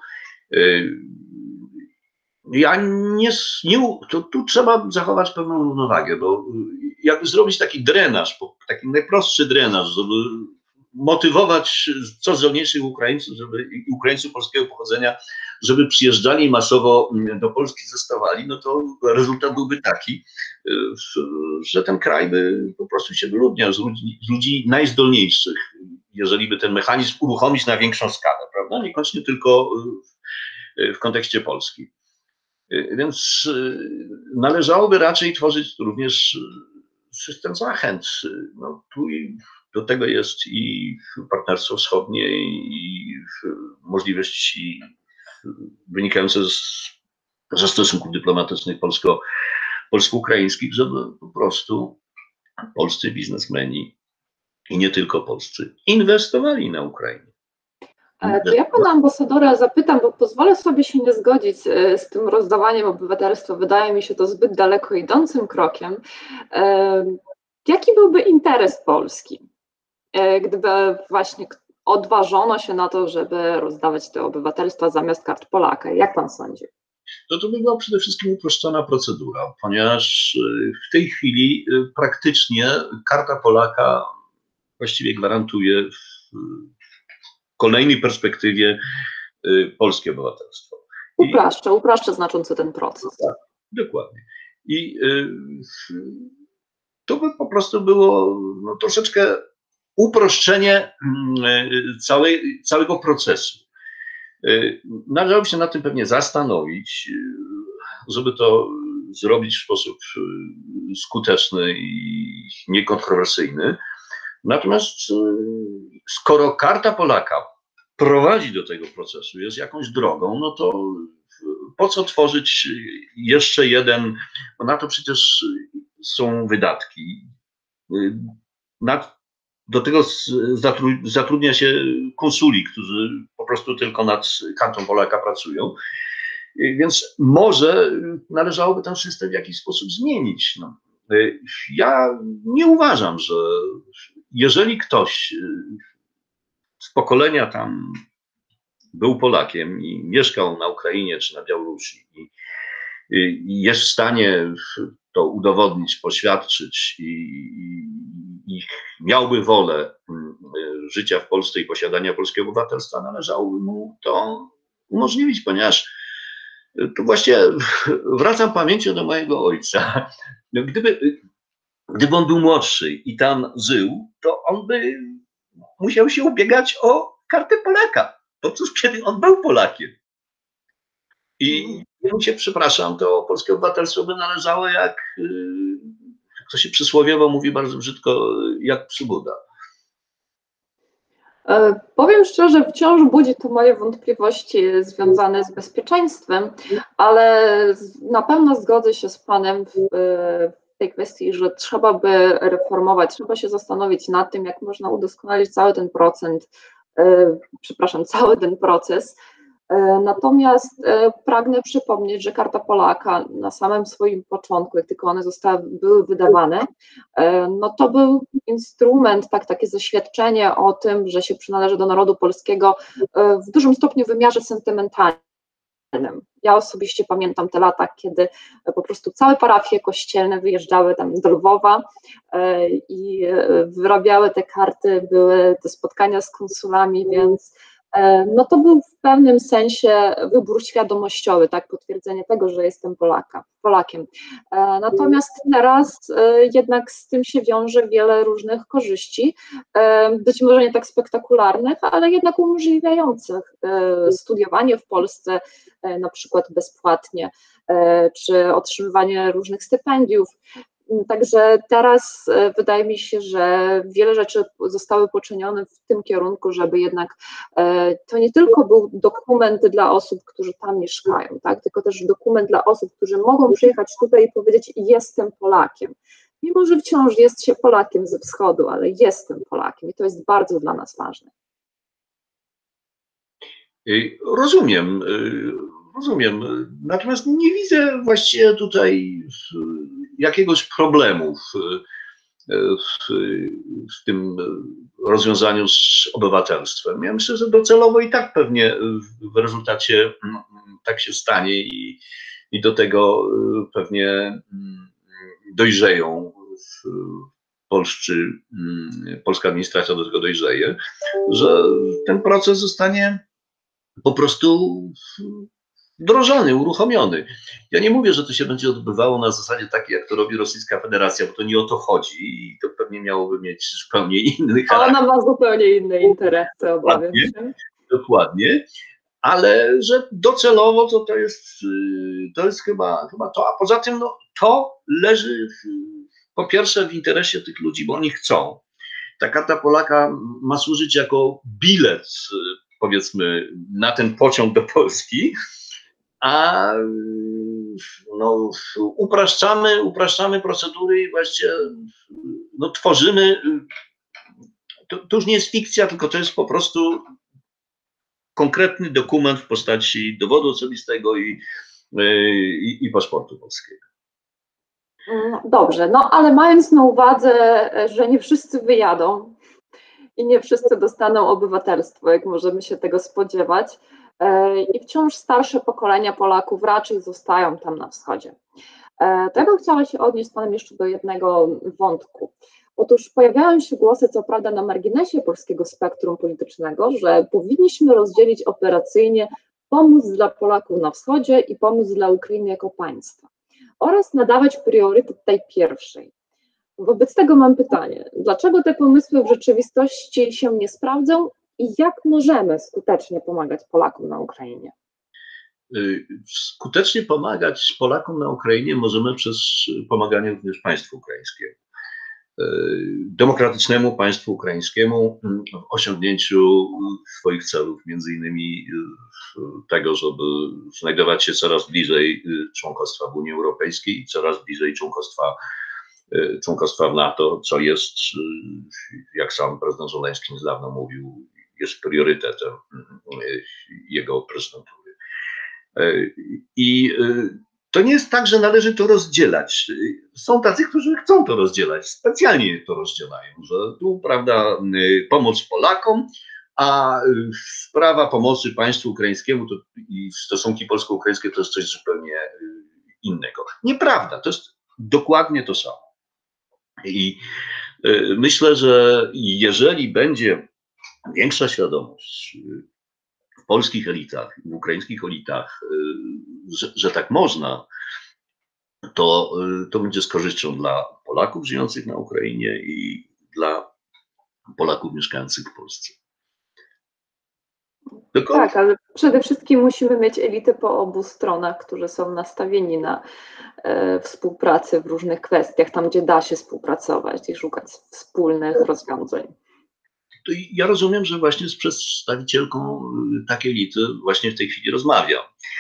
B: Ja nie, nie to, tu trzeba zachować pewną równowagę, bo jakby zrobić taki drenaż, taki najprostszy drenaż, żeby motywować co zdolniejszych Ukraińców, żeby Ukraińców polskiego pochodzenia, żeby przyjeżdżali masowo do Polski, zostawali, no to rezultat byłby taki, że ten kraj by po prostu się wyludniał z ludzi, z ludzi najzdolniejszych, jeżeli by ten mechanizm uruchomić na większą skalę, prawda? Niekoniecznie tylko w kontekście Polski. Więc należałoby raczej tworzyć również system zachęt. No, tu do tego jest i partnerstwo wschodnie, i możliwości wynikające z, ze stosunków dyplomatycznych polsko, polsko-ukraińskich, żeby po prostu polscy biznesmeni i nie tylko polscy inwestowali na Ukrainie.
A: To ja pana ambasadora zapytam, bo pozwolę sobie się nie zgodzić z tym rozdawaniem obywatelstwa. Wydaje mi się to zbyt daleko idącym krokiem. Jaki byłby interes Polski, gdyby właśnie odważono się na to, żeby rozdawać te obywatelstwa zamiast kart Polaka? Jak pan sądzi?
B: No to by była przede wszystkim uproszczona procedura, ponieważ w tej chwili praktycznie karta Polaka właściwie gwarantuje w kolejnej perspektywie polskie obywatelstwo.
A: Upraszcza, upraszcza znacząco ten proces.
B: Tak, dokładnie. I to by po prostu było no, troszeczkę uproszczenie całej, całego procesu. Należałoby się nad tym pewnie zastanowić, żeby to zrobić w sposób skuteczny i niekontrowersyjny. Natomiast skoro karta Polaka prowadzi do tego procesu, jest jakąś drogą, no to po co tworzyć jeszcze jeden, bo na to przecież są wydatki. Do tego zatrudnia się konsuli, którzy po prostu tylko nad kartą Polaka pracują. Więc może należałoby ten system w jakiś sposób zmienić. No. Ja nie uważam, że jeżeli ktoś z pokolenia tam był Polakiem i mieszkał na Ukrainie czy na Białorusi i, i jest w stanie to udowodnić, poświadczyć i, i miałby wolę życia w Polsce i posiadania polskiego obywatelstwa, należałoby mu to umożliwić, ponieważ tu właśnie wracam pamięcią do mojego ojca. Gdyby, gdyby on był młodszy i tam żył, to on by musiał się ubiegać o kartę Polaka. To cóż, kiedy on był Polakiem. I ja się przepraszam, to polskie obywatelstwo by należało jak, jak to się przysłowiowo mówi bardzo brzydko, jak przybuda.
A: E, Powiem szczerze, wciąż budzi to moje wątpliwości związane z bezpieczeństwem, ale z- na pewno zgodzę się z Panem w, e, w tej kwestii, że trzeba by reformować, trzeba się zastanowić nad tym, jak można udoskonalić cały ten procent, e, przepraszam, cały ten proces. E, Natomiast e, pragnę przypomnieć, że Karta Polaka na samym swoim początku, jak tylko one zostały, były wydawane, e, no to był instrument, tak, takie zaświadczenie o tym, że się przynależy do narodu polskiego e, w dużym stopniu w wymiarze sentymentalnym. Ja osobiście pamiętam te lata, kiedy po prostu całe parafie kościelne wyjeżdżały tam do Lwowa e, i e, wyrabiały te karty, były te spotkania z konsulami, więc e, no to był w pewnym sensie wybór świadomościowy, tak, potwierdzenie tego, że jestem Polaka, Polakiem. E, Natomiast teraz e, jednak z tym się wiąże wiele różnych korzyści, e, być może nie tak spektakularnych, ale jednak umożliwiających e, studiowanie w Polsce, e, na przykład bezpłatnie, e, czy otrzymywanie różnych stypendiów. Także teraz e, wydaje mi się, że wiele rzeczy zostały poczynione w tym kierunku, żeby jednak e, to nie tylko był dokument dla osób, którzy tam mieszkają, tak, tylko też dokument dla osób, którzy mogą przyjechać tutaj i powiedzieć: jestem Polakiem. Mimo że wciąż jest się Polakiem ze wschodu, ale jestem Polakiem i to jest bardzo dla nas ważne.
B: Y, Rozumiem, y, rozumiem. Natomiast nie widzę właściwie tutaj y, jakiegoś problemu w, y, w, w tym rozwiązaniu z obywatelstwem. Ja myślę, że docelowo i tak pewnie w rezultacie mm, tak się stanie i, i do tego y, pewnie mm, dojrzeją w, polscy, mm, polska administracja do tego dojrzeje, że ten proces zostanie po prostu wdrożony, uruchomiony. Ja nie mówię, że to się będzie odbywało na zasadzie takiej, jak to robi Rosyjska Federacja, bo to nie o to chodzi i to pewnie miałoby mieć zupełnie inny charakter.
A: Ona ma zupełnie inne interesy, obawiam się.
B: Dokładnie, ale że docelowo to, to, jest, to jest chyba, chyba to, a poza tym no, to leży w, po pierwsze w interesie tych ludzi, bo oni chcą. Ta Karta Polaka ma służyć jako bilet, powiedzmy, na ten pociąg do Polski, a no, upraszczamy, upraszczamy procedury i właściwie no, tworzymy, to, to już nie jest fikcja, tylko to jest po prostu konkretny dokument w postaci dowodu osobistego i, i, i paszportu polskiego.
A: Dobrze, no ale mając na uwadze, że nie wszyscy wyjadą i nie wszyscy dostaną obywatelstwo, jak możemy się tego spodziewać, i wciąż starsze pokolenia Polaków raczej zostają tam na wschodzie. To ja bym chciała się odnieść z Panem jeszcze do jednego wątku. Otóż pojawiają się głosy, co prawda na marginesie polskiego spektrum politycznego, że powinniśmy rozdzielić operacyjnie pomóc dla Polaków na wschodzie i pomóc dla Ukrainy jako państwa oraz nadawać priorytet tej pierwszej. Wobec tego mam pytanie, dlaczego te pomysły w rzeczywistości się nie sprawdzą i jak możemy skutecznie pomagać Polakom na Ukrainie?
B: Skutecznie pomagać Polakom na Ukrainie możemy przez pomaganie również państwu ukraińskiemu, demokratycznemu państwu ukraińskiemu w osiągnięciu swoich celów, między innymi tego, żeby znajdować się coraz bliżej członkostwa w Unii Europejskiej i coraz bliżej członkostwa, członkostwa w NATO, co jest, jak sam prezydent Żeleński niedawno mówił, jest priorytetem jego prezydentury. I to nie jest tak, że należy to rozdzielać. Są tacy, którzy chcą to rozdzielać, specjalnie to rozdzielają, że tu, prawda, pomoc Polakom, a sprawa pomocy państwu ukraińskiemu to, i stosunki polsko-ukraińskie to jest coś zupełnie innego. Nieprawda, to jest dokładnie to samo. I myślę, że jeżeli będzie większa świadomość w polskich elitach, w ukraińskich elitach, że, że tak można, to, to będzie z korzyścią dla Polaków żyjących na Ukrainie i dla Polaków mieszkających w Polsce. Tylko...
A: Tak, ale przede wszystkim musimy mieć elity po obu stronach, którzy są nastawieni na e, współpracę w różnych kwestiach, tam gdzie da się współpracować i szukać wspólnych rozwiązań.
B: to ja rozumiem, że właśnie z przedstawicielką takiej elity właśnie w tej chwili rozmawiam.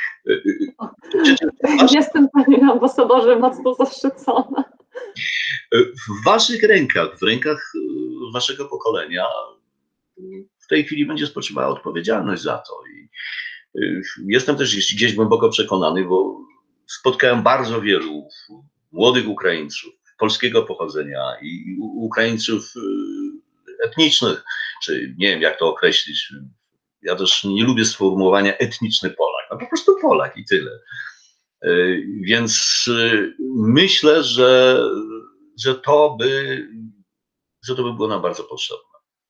A: Jestem, panie ambasadorze, mocno zaszczycona.
B: W waszych rękach, w rękach waszego pokolenia w tej chwili będzie spoczywała odpowiedzialność za to. I jestem też gdzieś głęboko przekonany, bo spotkałem bardzo wielu młodych Ukraińców polskiego pochodzenia i Ukraińców etnicznych, czy nie wiem jak to określić. Ja też nie lubię sformułowania etniczny Polak, no po prostu Polak i tyle. Więc myślę, że, że, to, by, że to by było nam bardzo potrzebne.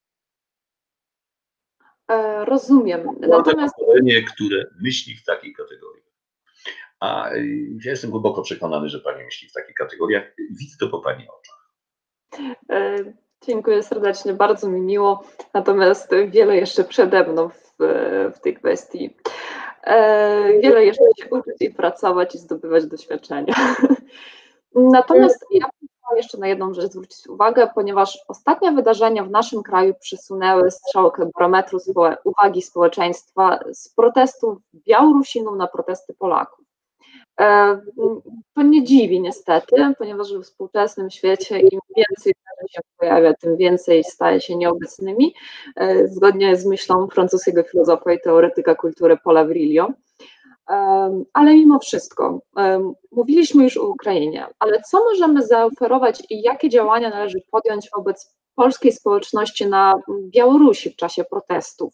A: Rozumiem.
B: Natomiast pokolenie, które myśli w takiej kategorii. A ja jestem głęboko przekonany, że pani myśli w takich kategoriach. Widzę to po pani oczach.
A: Dziękuję serdecznie, bardzo mi miło. Natomiast wiele jeszcze przede mną w, w tej kwestii. Wiele jeszcze się uczyć i pracować i zdobywać doświadczenia. Natomiast ja chciałam jeszcze na jedną rzecz zwrócić uwagę, ponieważ ostatnie wydarzenia w naszym kraju przysunęły strzałkę barometru uwagi społeczeństwa z protestów Białorusinów na protesty Polaków. To nie dziwi niestety, ponieważ w współczesnym świecie im więcej się pojawia, tym więcej staje się nieobecnymi, zgodnie z myślą francuskiego filozofa i teoretyka kultury Paula Virilio. Ale mimo wszystko, mówiliśmy już o Ukrainie, ale co możemy zaoferować i jakie działania należy podjąć wobec polskiej społeczności na Białorusi w czasie protestów?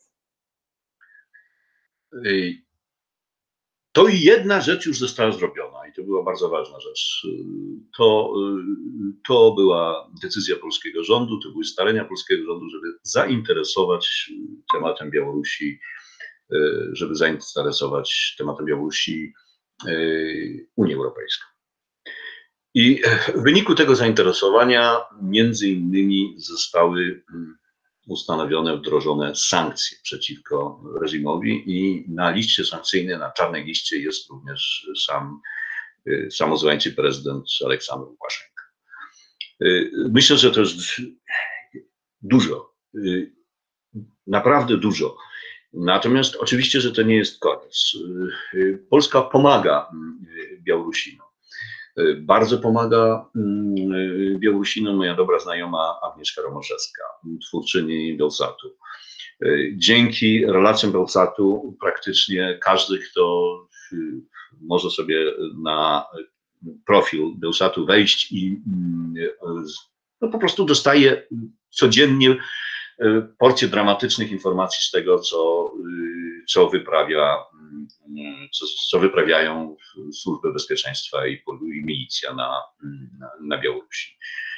B: To jedna rzecz już została zrobiona i to była bardzo ważna rzecz. To, to była decyzja polskiego rządu, to były starania polskiego rządu, żeby zainteresować tematem Białorusi, żeby zainteresować tematem Białorusi Unię Europejską. I w wyniku tego zainteresowania między innymi zostały ustanowione, wdrożone sankcje przeciwko reżimowi i na liście sankcyjnej, na czarnej liście jest również sam samozwańczy prezydent Aleksander Łukaszenka. Myślę, że to jest dużo, naprawdę dużo. Natomiast oczywiście, że to nie jest koniec. Polska pomaga Białorusinom. Bardzo pomaga Białorusinom moja dobra znajoma Agnieszka Romoszewska, twórczyni Belsatu. Dzięki relacjom Belsatu praktycznie każdy, kto może sobie na profil Belsatu wejść i no, po prostu dostaje codziennie porcję dramatycznych informacji z tego, co, co wyprawia, co, co wyprawiają służby bezpieczeństwa i, i milicja na, na, na Białorusi.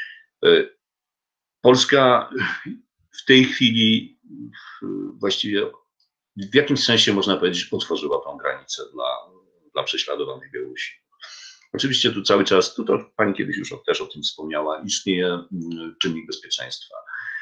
B: Polska w tej chwili właściwie w jakimś sensie można powiedzieć otworzyła tą granicę dla, dla prześladowanych Białorusi. Oczywiście tu cały czas, tu to pani kiedyś już też o tym wspomniała, istnieje czynnik bezpieczeństwa.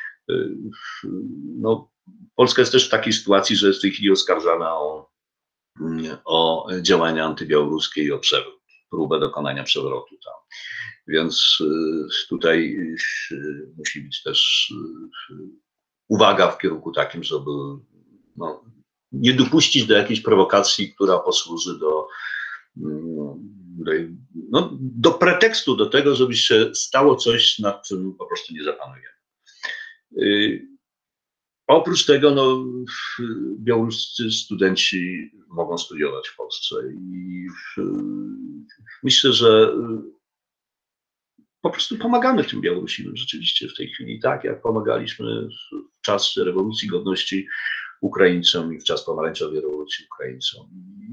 B: No, Polska jest też w takiej sytuacji, że jest w tej chwili oskarżana o, o działania antybiałoruskie i o przewrót, próbę dokonania przewrotu tam. Więc tutaj musi być też uwaga w kierunku takim, żeby no, nie dopuścić do jakiejś prowokacji, która posłuży do, do, no, do pretekstu do tego, żeby się stało coś, nad czym po prostu nie zapanujemy. Yy, oprócz tego no, białoruscy studenci mogą studiować w Polsce i yy, myślę, że po prostu pomagamy tym Białorusinom rzeczywiście w tej chwili, tak jak pomagaliśmy w czas rewolucji godności Ukraińcom i w czas pomarańczowej rewolucji Ukraińcom.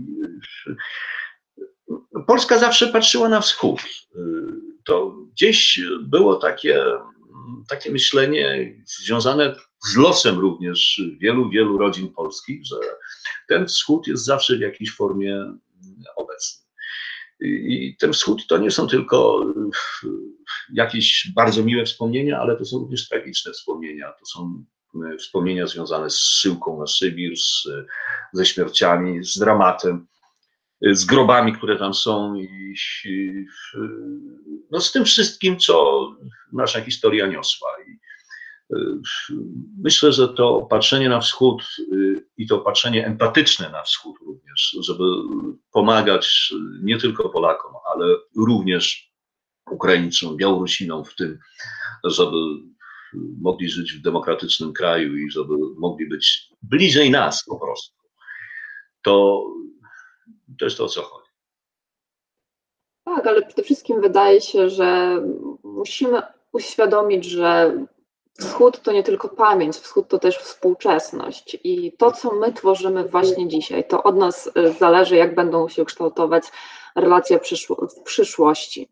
B: Polska zawsze patrzyła na wschód. To gdzieś było takie, takie myślenie związane z losem również wielu, wielu rodzin polskich, że ten wschód jest zawsze w jakiejś formie obecny. I ten wschód to nie są tylko jakieś bardzo miłe wspomnienia, ale to są również tragiczne wspomnienia. To są wspomnienia związane z zsyłką na Sybir, z, ze śmierciami, z dramatem, z grobami, które tam są i no, z tym wszystkim, co nasza historia niosła. I Myślę, że to patrzenie na wschód i to patrzenie empatyczne na wschód również, żeby pomagać nie tylko Polakom, ale również Ukraińcom, Białorusinom w tym, żeby mogli żyć w demokratycznym kraju i żeby mogli być bliżej nas po prostu. To, to jest to, o co chodzi.
A: Tak, ale przede wszystkim wydaje się, że musimy uświadomić, że Wschód to nie tylko pamięć, Wschód to też współczesność i to, co my tworzymy właśnie dzisiaj, to od nas zależy, jak będą się kształtować relacje w przyszłości.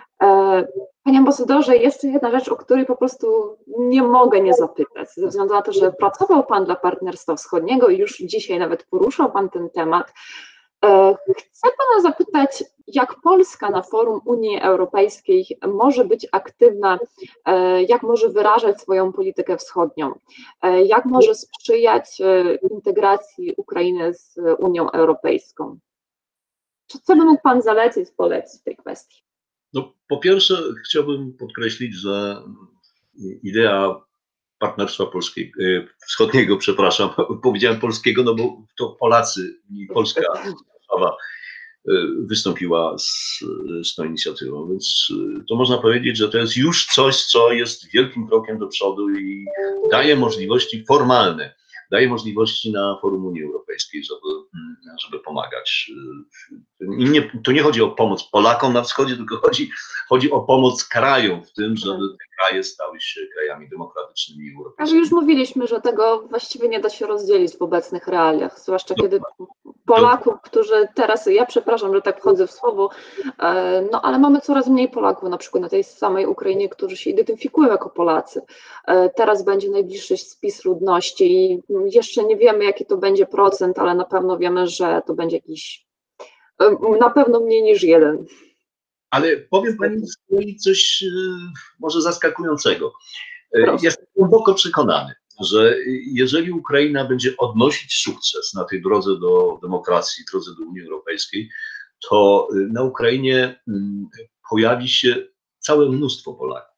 A: Panie ambasadorze, jeszcze jedna rzecz, o której po prostu nie mogę nie zapytać, ze względu na to, że pracował Pan dla Partnerstwa Wschodniego i już dzisiaj nawet poruszał Pan ten temat. Chcę Pana zapytać, jak Polska na forum Unii Europejskiej może być aktywna, jak może wyrażać swoją politykę wschodnią, jak może sprzyjać integracji Ukrainy z Unią Europejską? Co by mógł Pan zalecić, polecić w tej kwestii?
B: No, po pierwsze chciałbym podkreślić, że idea Partnerstwa Polskiego, Wschodniego, przepraszam, powiedziałem polskiego, no bo to Polacy i Polska Warszawa wystąpiła z, z tą inicjatywą, więc to można powiedzieć, że to jest już coś, co jest wielkim krokiem do przodu i daje możliwości formalne, daje możliwości na forum Unii Europejskiej, żeby, żeby pomagać. I nie, tu nie chodzi o pomoc Polakom na wschodzie, tylko chodzi, chodzi o pomoc krajom w tym, żeby te kraje stały się krajami demokratycznymi i europejskimi.
A: Ale już mówiliśmy, że tego właściwie nie da się rozdzielić w obecnych realiach, zwłaszcza kiedy Polaków, którzy teraz, ja przepraszam, że tak wchodzę w słowo, no ale mamy coraz mniej Polaków, na przykład na tej samej Ukrainie, którzy się identyfikują jako Polacy. Teraz będzie najbliższy spis ludności i jeszcze nie wiemy, jaki to będzie procent, ale na pewno wiemy, że to będzie jakiś, na pewno mniej niż jeden.
B: Ale powiem Pani coś może zaskakującego. Proszę. Jestem głęboko przekonany, że jeżeli Ukraina będzie odnosić sukces na tej drodze do demokracji, drodze do Unii Europejskiej, to na Ukrainie pojawi się całe mnóstwo Polaków.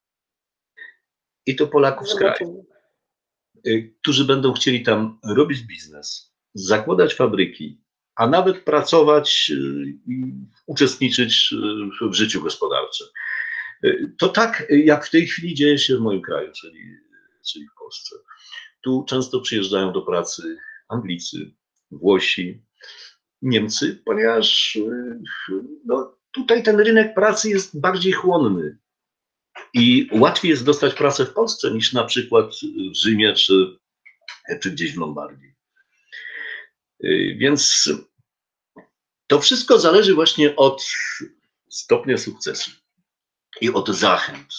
B: I to Polaków z kraju, którzy będą chcieli tam robić biznes, zakładać fabryki, a nawet pracować i uczestniczyć w życiu gospodarczym. To tak, jak w tej chwili dzieje się w moim kraju, czyli, czyli w Polsce. Tu często przyjeżdżają do pracy Anglicy, Włosi, Niemcy, ponieważ no, tutaj ten rynek pracy jest bardziej chłonny i łatwiej jest dostać pracę w Polsce niż na przykład w Rzymie czy, czy gdzieś w Lombardii. Więc to wszystko zależy właśnie od stopnia sukcesu i od zachęt.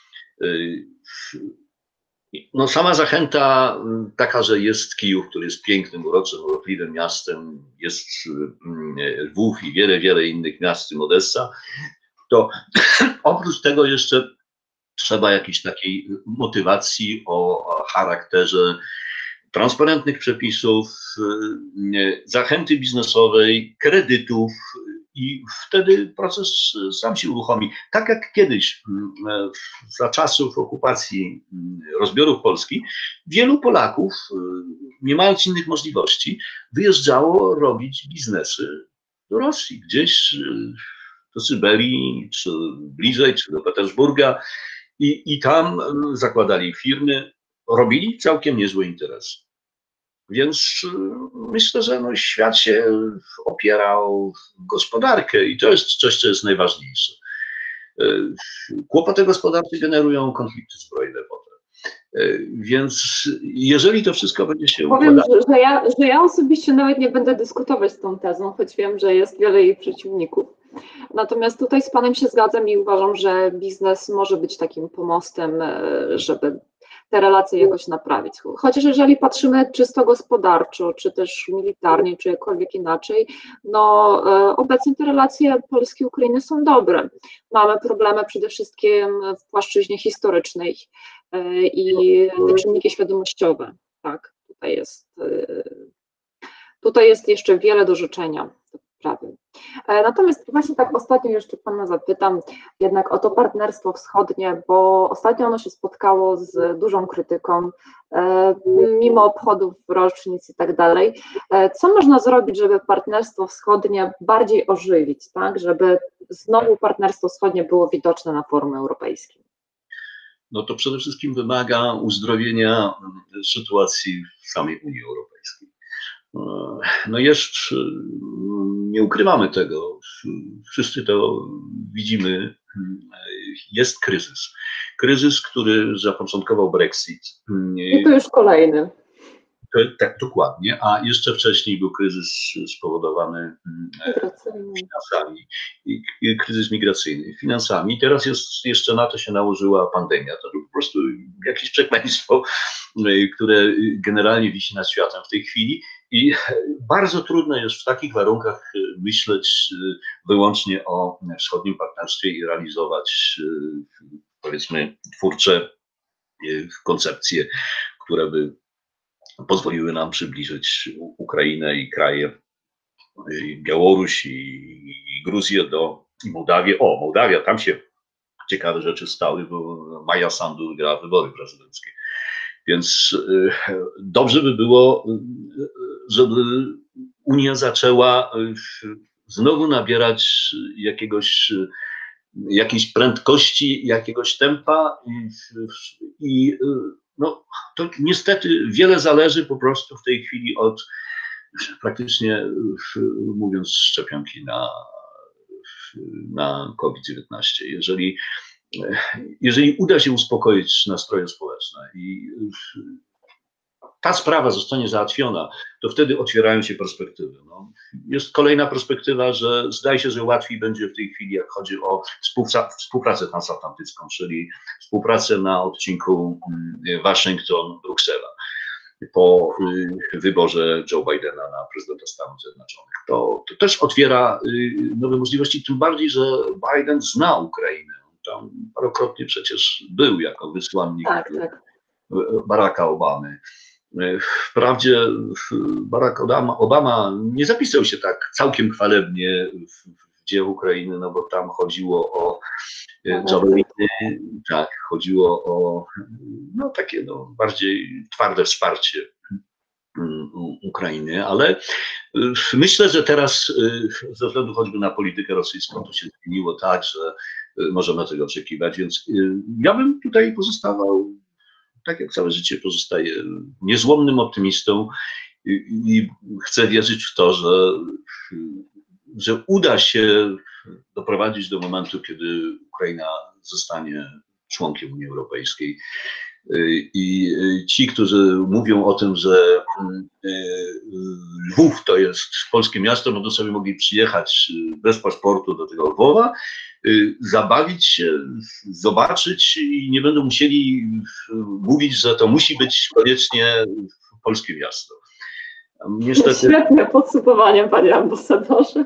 B: No sama zachęta taka, że jest Kijów, który jest pięknym, uroczym, urokliwym miastem, jest Lwów i wiele, wiele innych miast, w tym Odessa, to oprócz tego jeszcze trzeba jakiejś takiej motywacji o charakterze transparentnych przepisów, zachęty biznesowej, kredytów i wtedy proces sam się uruchomi. Tak jak kiedyś, za czasów okupacji, rozbiorów Polski, wielu Polaków, nie mając innych możliwości, wyjeżdżało robić biznesy do Rosji, gdzieś do Syberii, czy bliżej, czy do Petersburga i, i tam zakładali firmy, robili całkiem niezłe interesy. Więc myślę, że no świat się opierał w gospodarkę i to jest coś, co jest najważniejsze. Kłopoty gospodarcze generują konflikty zbrojne potem. Więc jeżeli to wszystko będzie się
A: Powiem, że, że, ja, że ja osobiście nawet nie będę dyskutować z tą tezą, choć wiem, że jest wiele jej przeciwników. Natomiast tutaj z Panem się zgadzam i uważam, że biznes może być takim pomostem, żeby te relacje jakoś naprawić. Chociaż jeżeli patrzymy czysto gospodarczo, czy też militarnie, czy jakkolwiek inaczej, no obecnie te relacje Polski i Ukrainy są dobre. Mamy problemy przede wszystkim w płaszczyźnie historycznej i te czynniki świadomościowe. Tak, tutaj jest, tutaj jest jeszcze wiele do życzenia. Prawie. Natomiast właśnie tak ostatnio jeszcze Pana zapytam jednak o to partnerstwo wschodnie, bo ostatnio ono się spotkało z dużą krytyką, mimo obchodów rocznic i tak dalej. Co można zrobić, żeby partnerstwo wschodnie bardziej ożywić, tak, żeby znowu partnerstwo wschodnie było widoczne na forum europejskim?
B: No to przede wszystkim wymaga uzdrowienia sytuacji w samej Unii Europejskiej. No jeszcze nie ukrywamy tego, wszyscy to widzimy, jest kryzys. Kryzys, który zapoczątkował Brexit.
A: I to już kolejny.
B: To, tak, dokładnie, a jeszcze wcześniej był kryzys spowodowany finansami, i kryzys migracyjny, finansami. Teraz jest, jeszcze na to się nałożyła pandemia. To po prostu jakieś przekleństwo, które generalnie wisi nad światem w tej chwili i bardzo trudno jest w takich warunkach myśleć wyłącznie o wschodnim partnerstwie i realizować, powiedzmy, twórcze koncepcje, które by pozwoliły nam przybliżyć Ukrainę i kraje, i Białoruś, i, i Gruzję do i Mołdawię. O, Mołdawia, tam się ciekawe rzeczy stały, bo Maja Sandu wygrała wybory prezydenckie. Więc y, dobrze by było, y, żeby Unia zaczęła y, znowu nabierać jakiegoś, y, jakiejś prędkości, jakiegoś tempa i, i y, no, to niestety wiele zależy po prostu w tej chwili od praktycznie, mówiąc, szczepionki na, na COVID dziewiętnaście. Jeżeli, jeżeli uda się uspokoić nastroje społeczne i ta sprawa zostanie załatwiona, to wtedy otwierają się perspektywy. No, jest kolejna perspektywa, że zdaje się, że łatwiej będzie w tej chwili, jak chodzi o współpracę transatlantycką, czyli współpracę na odcinku Waszyngton-Bruksela po wyborze Joe Bidena na prezydenta Stanów Zjednoczonych. To, to też otwiera nowe możliwości, tym bardziej, że Biden zna Ukrainę. Tam parokrotnie przecież był jako wysłannik
A: tak, tak.
B: Baracka Obamy. Wprawdzie Barack Obama, Obama nie zapisał się tak całkiem chwalebnie w, w dzieło Ukrainy, no bo tam chodziło o javeliny, tak, chodziło o no, takie no, bardziej twarde wsparcie Ukrainy, ale myślę, że teraz ze względu choćby na politykę rosyjską to się zmieniło tak, że możemy tego oczekiwać, więc ja bym tutaj pozostawał, tak jak całe życie pozostaje, niezłomnym optymistą i, i chcę wierzyć w to, że, że uda się doprowadzić do momentu, kiedy Ukraina zostanie członkiem Unii Europejskiej. I ci, którzy mówią o tym, że Lwów to jest polskie miasto, no to sobie mogli przyjechać bez paszportu do tego Lwowa, zabawić się, zobaczyć i nie będą musieli mówić, że to musi być koniecznie polskie miasto.
A: Niestety... Świetne podsumowanie, panie ambasadorze.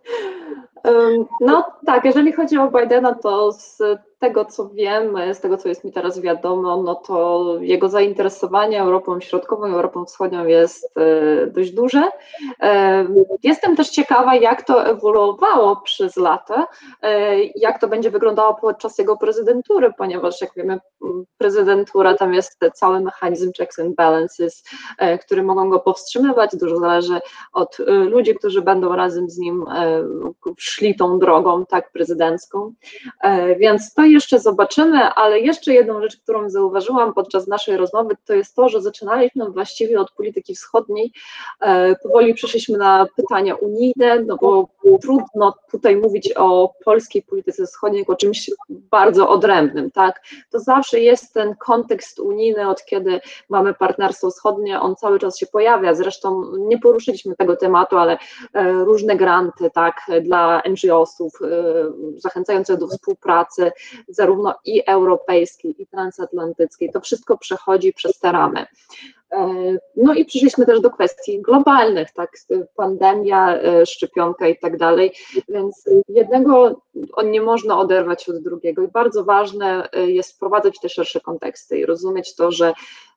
A: No tak, jeżeli chodzi o Bidena, to z tego, co wiem, z tego, co jest mi teraz wiadomo, no to jego zainteresowanie Europą Środkową, Europą Wschodnią jest dość duże. Jestem też ciekawa, jak to ewoluowało przez lata, jak to będzie wyglądało podczas jego prezydentury, ponieważ jak wiemy, prezydentura, tam jest cały mechanizm checks and balances, które mogą go powstrzymywać, dużo zależy od ludzi, którzy będą razem z nim szli tą drogą, tak, prezydencką, więc to jeszcze zobaczymy, ale jeszcze jedną rzecz, którą zauważyłam podczas naszej rozmowy, to jest to, że zaczynaliśmy właściwie od polityki wschodniej, powoli przeszliśmy na pytania unijne, no bo trudno tutaj mówić o polskiej polityce wschodniej jako czymś bardzo odrębnym, tak, to zawsze jest ten kontekst unijny, od kiedy mamy partnerstwo wschodnie, on cały czas się pojawia, zresztą nie poruszyliśmy tego tematu, ale różne granty, tak, dla N G O sów zachęcające do współpracy, zarówno i europejskiej, i transatlantyckiej, to wszystko przechodzi przez te ramy. No i przyszliśmy też do kwestii globalnych, tak, pandemia, szczepionka i tak dalej, więc jednego nie można oderwać od drugiego i bardzo ważne jest wprowadzać te szersze konteksty i rozumieć to, że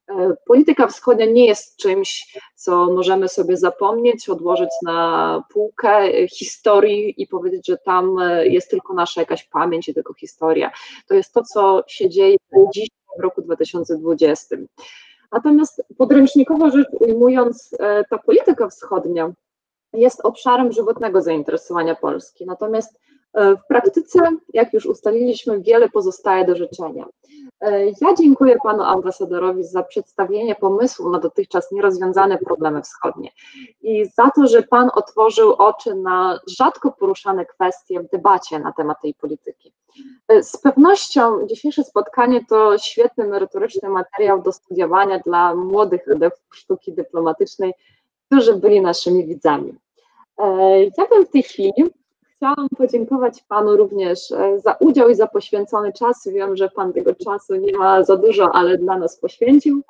A: Polityka wschodnia nie jest czymś, co możemy sobie zapomnieć, odłożyć na półkę historii i powiedzieć, że tam jest tylko nasza jakaś pamięć i tylko historia. To jest to, co się dzieje dziś w roku dwa tysiące dwudziestym. Natomiast podręcznikowo rzecz ujmując, ta polityka wschodnia jest obszarem żywotnego zainteresowania Polski. Natomiast w praktyce, jak już ustaliliśmy, wiele pozostaje do życzenia. Ja dziękuję panu ambasadorowi za przedstawienie pomysłu na dotychczas nierozwiązane problemy wschodnie i za to, że pan otworzył oczy na rzadko poruszane kwestie w debacie na temat tej polityki. Z pewnością dzisiejsze spotkanie to świetny, merytoryczny materiał do studiowania dla młodych adeptów sztuki dyplomatycznej, którzy byli naszymi widzami. Ja bym w tej chwili chciałam podziękować panu również za udział i za poświęcony czas. Wiem, że pan tego czasu nie ma za dużo, ale dla nas poświęcił.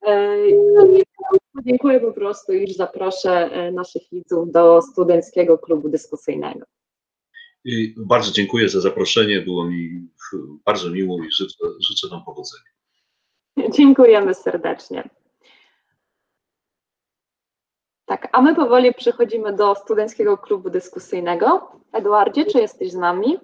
A: Dziękuję po prostu i już zaproszę naszych widzów do Studenckiego Klubu Dyskusyjnego.
B: I bardzo dziękuję za zaproszenie, było mi bardzo miło i życzę, życzę nam powodzenia.
A: Dziękujemy serdecznie. Tak, a my powoli przechodzimy do Studenckiego Klubu Dyskusyjnego. Eduardzie, czy jesteś z nami?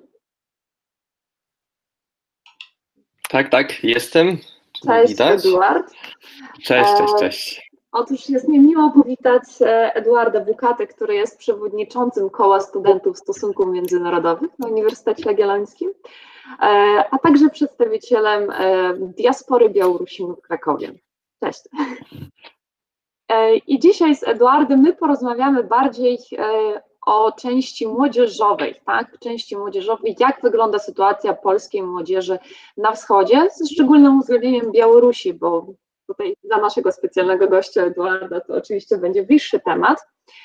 C: Tak, tak, jestem.
A: Cześć,
C: Widać?
A: Eduard.
C: Cześć, cześć, cześć.
A: Otóż jest mi miło powitać Eduarda Bukatę, który jest przewodniczącym Koła Studentów Stosunków Międzynarodowych na Uniwersytecie Jagiellońskim, a także przedstawicielem diaspory Białorusin w Krakowie. Cześć. I dzisiaj z Eduardem my porozmawiamy bardziej o części młodzieżowej, tak? Części młodzieżowej, jak wygląda sytuacja polskiej młodzieży na wschodzie, z szczególnym uwzględnieniem Białorusi, bo tutaj dla naszego specjalnego gościa Eduarda to oczywiście będzie bliższy temat.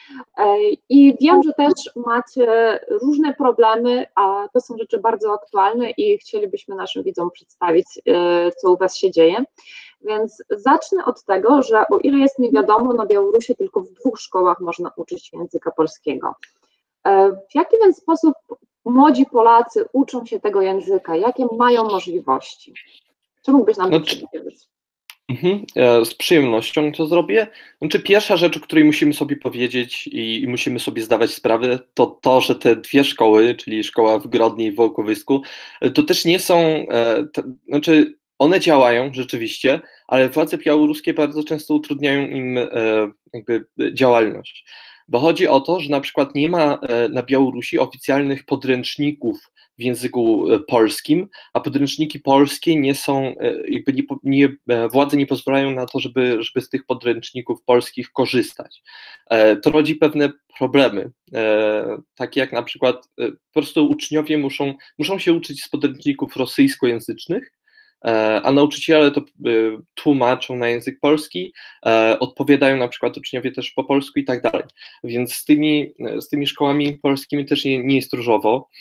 A: I wiem, że też macie różne problemy, a to są rzeczy bardzo aktualne i chcielibyśmy naszym widzom przedstawić, co u was się dzieje. Więc zacznę od tego, że o ile jest mi wiadomo, na Białorusi tylko w dwóch szkołach można uczyć się języka polskiego. W jaki więc sposób młodzi Polacy uczą się tego języka? Jakie mają możliwości? Czy mógłbyś nam to powiedzieć?
C: Mhm, z przyjemnością to zrobię. Znaczy, pierwsza rzecz, o której musimy sobie powiedzieć i, i musimy sobie zdawać sprawę, to to, że te dwie szkoły, czyli szkoła w Grodnie i w Wołkowysku, to też nie są, to, znaczy one działają rzeczywiście, ale władze białoruskie bardzo często utrudniają im jakby działalność. Bo chodzi o to, że na przykład nie ma na Białorusi oficjalnych podręczników w języku polskim, a podręczniki polskie nie są, jakby nie, nie, władze nie pozwalają na to, żeby, żeby z tych podręczników polskich korzystać. To rodzi pewne problemy, takie jak na przykład po prostu uczniowie muszą, muszą się uczyć z podręczników rosyjskojęzycznych, a nauczyciele to tłumaczą na język polski, odpowiadają na przykład uczniowie też po polsku i tak dalej. Więc z tymi, z tymi szkołami polskimi też nie, nie jest różowo.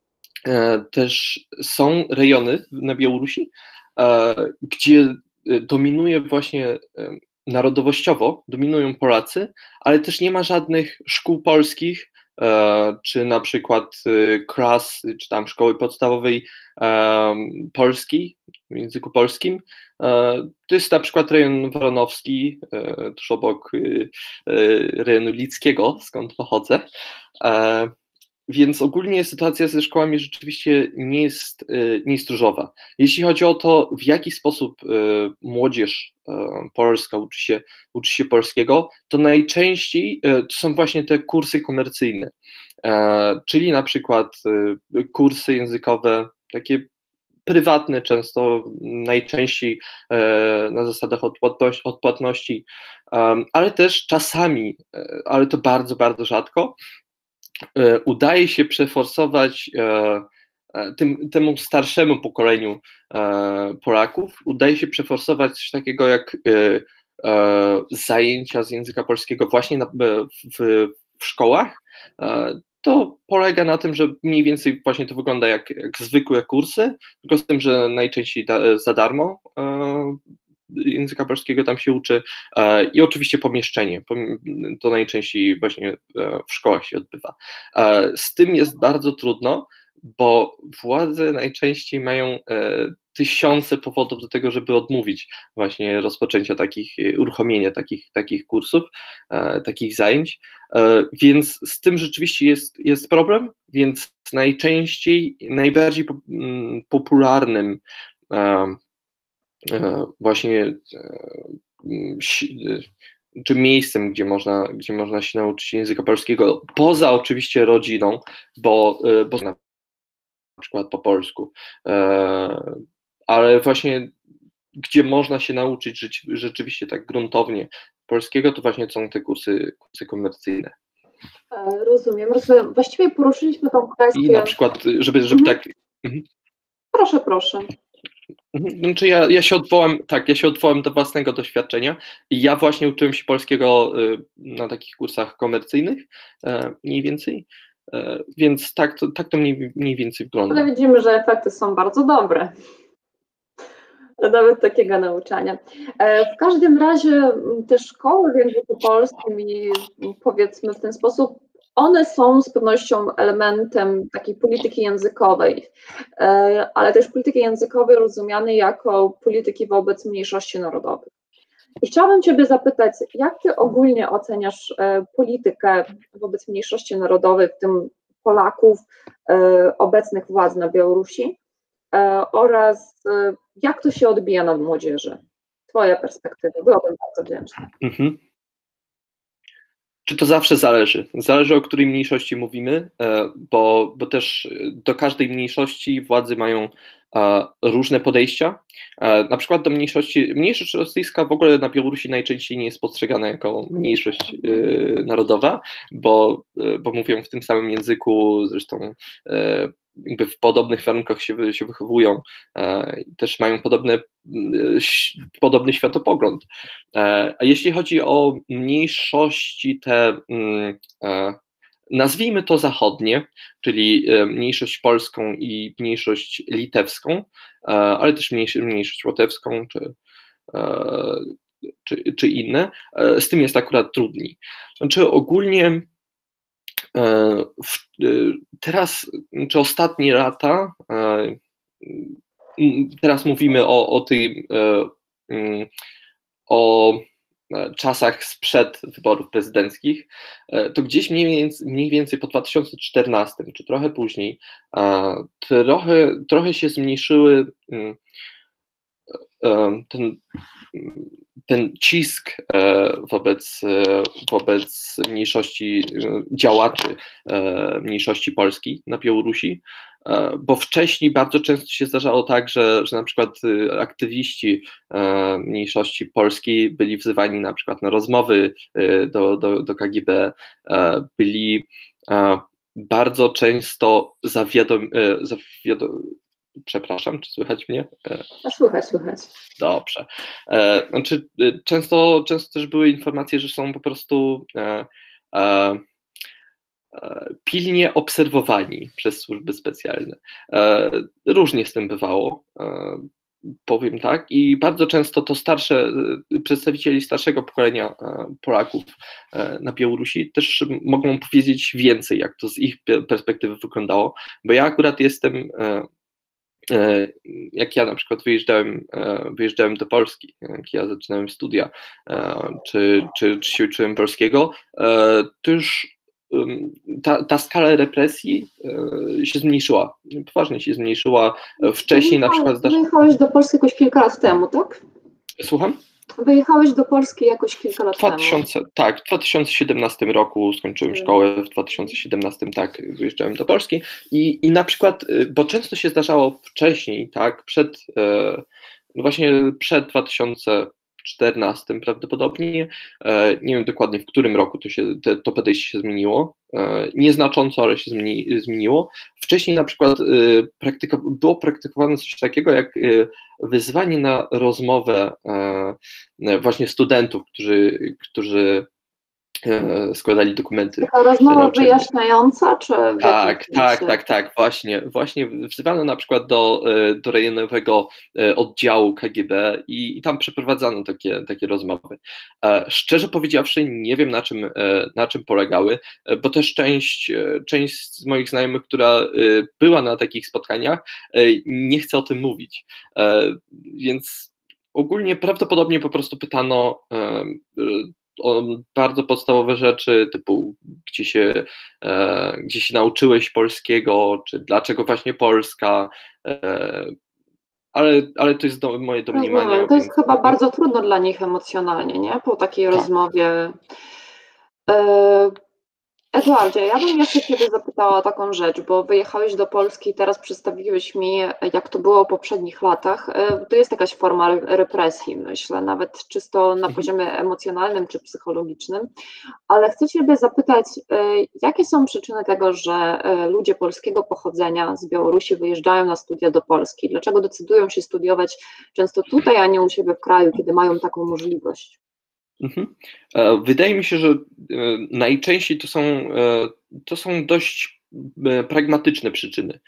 C: Też są rejony na Białorusi, gdzie dominuje właśnie narodowościowo, dominują Polacy, ale też nie ma żadnych szkół polskich, czy na przykład klas, czy tam szkoły podstawowej polskiej, w języku polskim. To jest na przykład rejon Woronowski, tuż obok rejonu Lickiego, skąd pochodzę. Więc ogólnie sytuacja ze szkołami rzeczywiście nie jest, nie jest różowa. Jeśli chodzi o to, w jaki sposób młodzież polska uczy się, uczy się polskiego, to najczęściej to są właśnie te kursy komercyjne, czyli na przykład kursy językowe, takie prywatne często, najczęściej na zasadach odpłatności, ale też czasami, ale to bardzo, bardzo rzadko, udaje się przeforsować tym, temu starszemu pokoleniu Polaków, udaje się przeforsować coś takiego jak zajęcia z języka polskiego właśnie na, w, w szkołach. To polega na tym, że mniej więcej właśnie to wygląda jak, jak zwykłe kursy, tylko z tym, że najczęściej da, za darmo języka polskiego tam się uczy i oczywiście pomieszczenie, to najczęściej właśnie w szkołach się odbywa. Z tym jest bardzo trudno, bo władze najczęściej mają tysiące powodów do tego, żeby odmówić właśnie rozpoczęcia takich, uruchomienia takich, takich kursów, takich zajęć, więc z tym rzeczywiście jest, jest problem, więc najczęściej, najbardziej popularnym właśnie czy miejscem, gdzie można, gdzie można się nauczyć języka polskiego, poza oczywiście rodziną, bo, bo na przykład po polsku, ale właśnie gdzie można się nauczyć rzeczywiście tak gruntownie polskiego, to właśnie są te kursy, kursy komercyjne.
A: Rozumiem, rozumiem. Właściwie poruszyliśmy tą kwestię.
C: I na przykład, żeby, żeby
A: mhm.
C: tak... Mhm.
A: Proszę, proszę.
C: Znaczy ja, ja się odwołam, tak, ja się odwołam do własnego doświadczenia i ja właśnie uczyłem się polskiego na takich kursach komercyjnych, mniej więcej, więc tak to, tak to mniej, mniej więcej wygląda.
A: Ale widzimy, że efekty są bardzo dobre. Nawet takiego nauczania. W każdym razie te szkoły w języku polskim i powiedzmy w ten sposób, one są z pewnością elementem takiej polityki językowej, ale też polityki językowej rozumianej jako polityki wobec mniejszości narodowych. I chciałabym Ciebie zapytać, jak Ty ogólnie oceniasz politykę wobec mniejszości narodowej, w tym Polaków, obecnych władz na Białorusi, oraz jak to się odbija na młodzieży? Twoja perspektywa, byłabym bardzo wdzięczna. Mhm.
C: Czy to zawsze zależy? Zależy, o której mniejszości mówimy, bo, bo też do każdej mniejszości władze mają różne podejścia. Na przykład do mniejszości, mniejszość rosyjska w ogóle na Białorusi najczęściej nie jest postrzegana jako mniejszość narodowa, bo, bo mówią w tym samym języku, zresztą jakby w podobnych warunkach się, się wychowują, też mają podobne, podobny światopogląd. A jeśli chodzi o mniejszości te, nazwijmy to zachodnie, czyli mniejszość polską i mniejszość litewską, ale też mniejszość łotewską czy, czy, czy inne, z tym jest akurat trudniej. Znaczy ogólnie teraz, czy ostatnie lata, teraz mówimy o, o tej, o czasach sprzed wyborów prezydenckich, to gdzieś mniej więcej, mniej więcej po dwa tysiące czternastym, czy trochę później, trochę, trochę się zmniejszyły ten, ten cisk wobec, wobec mniejszości działaczy mniejszości polskiej na Białorusi, bo wcześniej bardzo często się zdarzało tak, że, że na przykład aktywiści mniejszości polskiej byli wzywani na przykład na rozmowy do, do, do K G B, byli bardzo często zawiadom, zawiadom Przepraszam, czy słychać mnie?
A: A słychać, słychać.
C: Dobrze. E, znaczy, często, często też były informacje, że są po prostu e, e, pilnie obserwowani przez służby specjalne. E, różnie z tym bywało, e, powiem tak, i bardzo często to starsze, przedstawicieli starszego pokolenia Polaków na Białorusi też mogą powiedzieć więcej, jak to z ich perspektywy wyglądało, bo ja akurat jestem jak ja na przykład wyjeżdżałem, wyjeżdżałem do Polski, jak ja zaczynałem studia, czy, czy, czy się uczyłem polskiego, to już ta, ta skala represji się zmniejszyła, poważnie się zmniejszyła. Wcześniej na przykład...
A: Wyjechałeś do Polski jakoś kilka lat temu, tak?
C: Słucham?
A: Wyjechałeś do Polski jakoś kilka lat
C: dwa tysiące,
A: temu.
C: Tak, w dwa tysiące siedemnastym roku skończyłem szkołę, w dwa tysiące siedemnastym tak, wyjeżdżałem do Polski i, i na przykład, bo często się zdarzało wcześniej, tak, przed, no właśnie przed dwa tysiące czternastym prawdopodobnie, nie wiem dokładnie w którym roku to, się, to, to podejście się zmieniło, nieznacząco, ale się zmieni, zmieniło. Wcześniej na przykład praktyko, było praktykowane coś takiego jak wyzwanie na rozmowę właśnie studentów, którzy, którzy składali dokumenty.
A: Taka rozmowa wyjaśniająca, czy w
C: tak, tak,
A: sensie?
C: tak, tak, właśnie, właśnie wzywano na przykład do, do rejonowego oddziału K G B i, i tam przeprowadzano takie, takie rozmowy. Szczerze powiedziawszy, nie wiem na czym, na czym polegały, bo też część, część z moich znajomych, która była na takich spotkaniach, nie chce o tym mówić, więc ogólnie prawdopodobnie po prostu pytano o bardzo podstawowe rzeczy, typu gdzie się, e, gdzie się nauczyłeś polskiego, czy dlaczego właśnie Polska, e, ale, ale to jest do, moje domniemanie.
A: Rozumiem. To jest chyba bardzo trudno dla nich emocjonalnie, nie? Po takiej
C: tak.
A: rozmowie. E, Eduardzie, ja bym jeszcze Ciebie zapytała o taką rzecz, bo wyjechałeś do Polski i teraz przedstawiłeś mi, jak to było w poprzednich latach. To jest jakaś forma represji, myślę, nawet czysto na poziomie emocjonalnym czy psychologicznym, ale chcę Ciebie zapytać, jakie są przyczyny tego, że ludzie polskiego pochodzenia z Białorusi wyjeżdżają na studia do Polski? Dlaczego decydują się studiować często tutaj, a nie u siebie w kraju, kiedy mają taką możliwość?
C: Mhm. Wydaje mi się, że najczęściej to są, to są dość pragmatyczne przyczyny.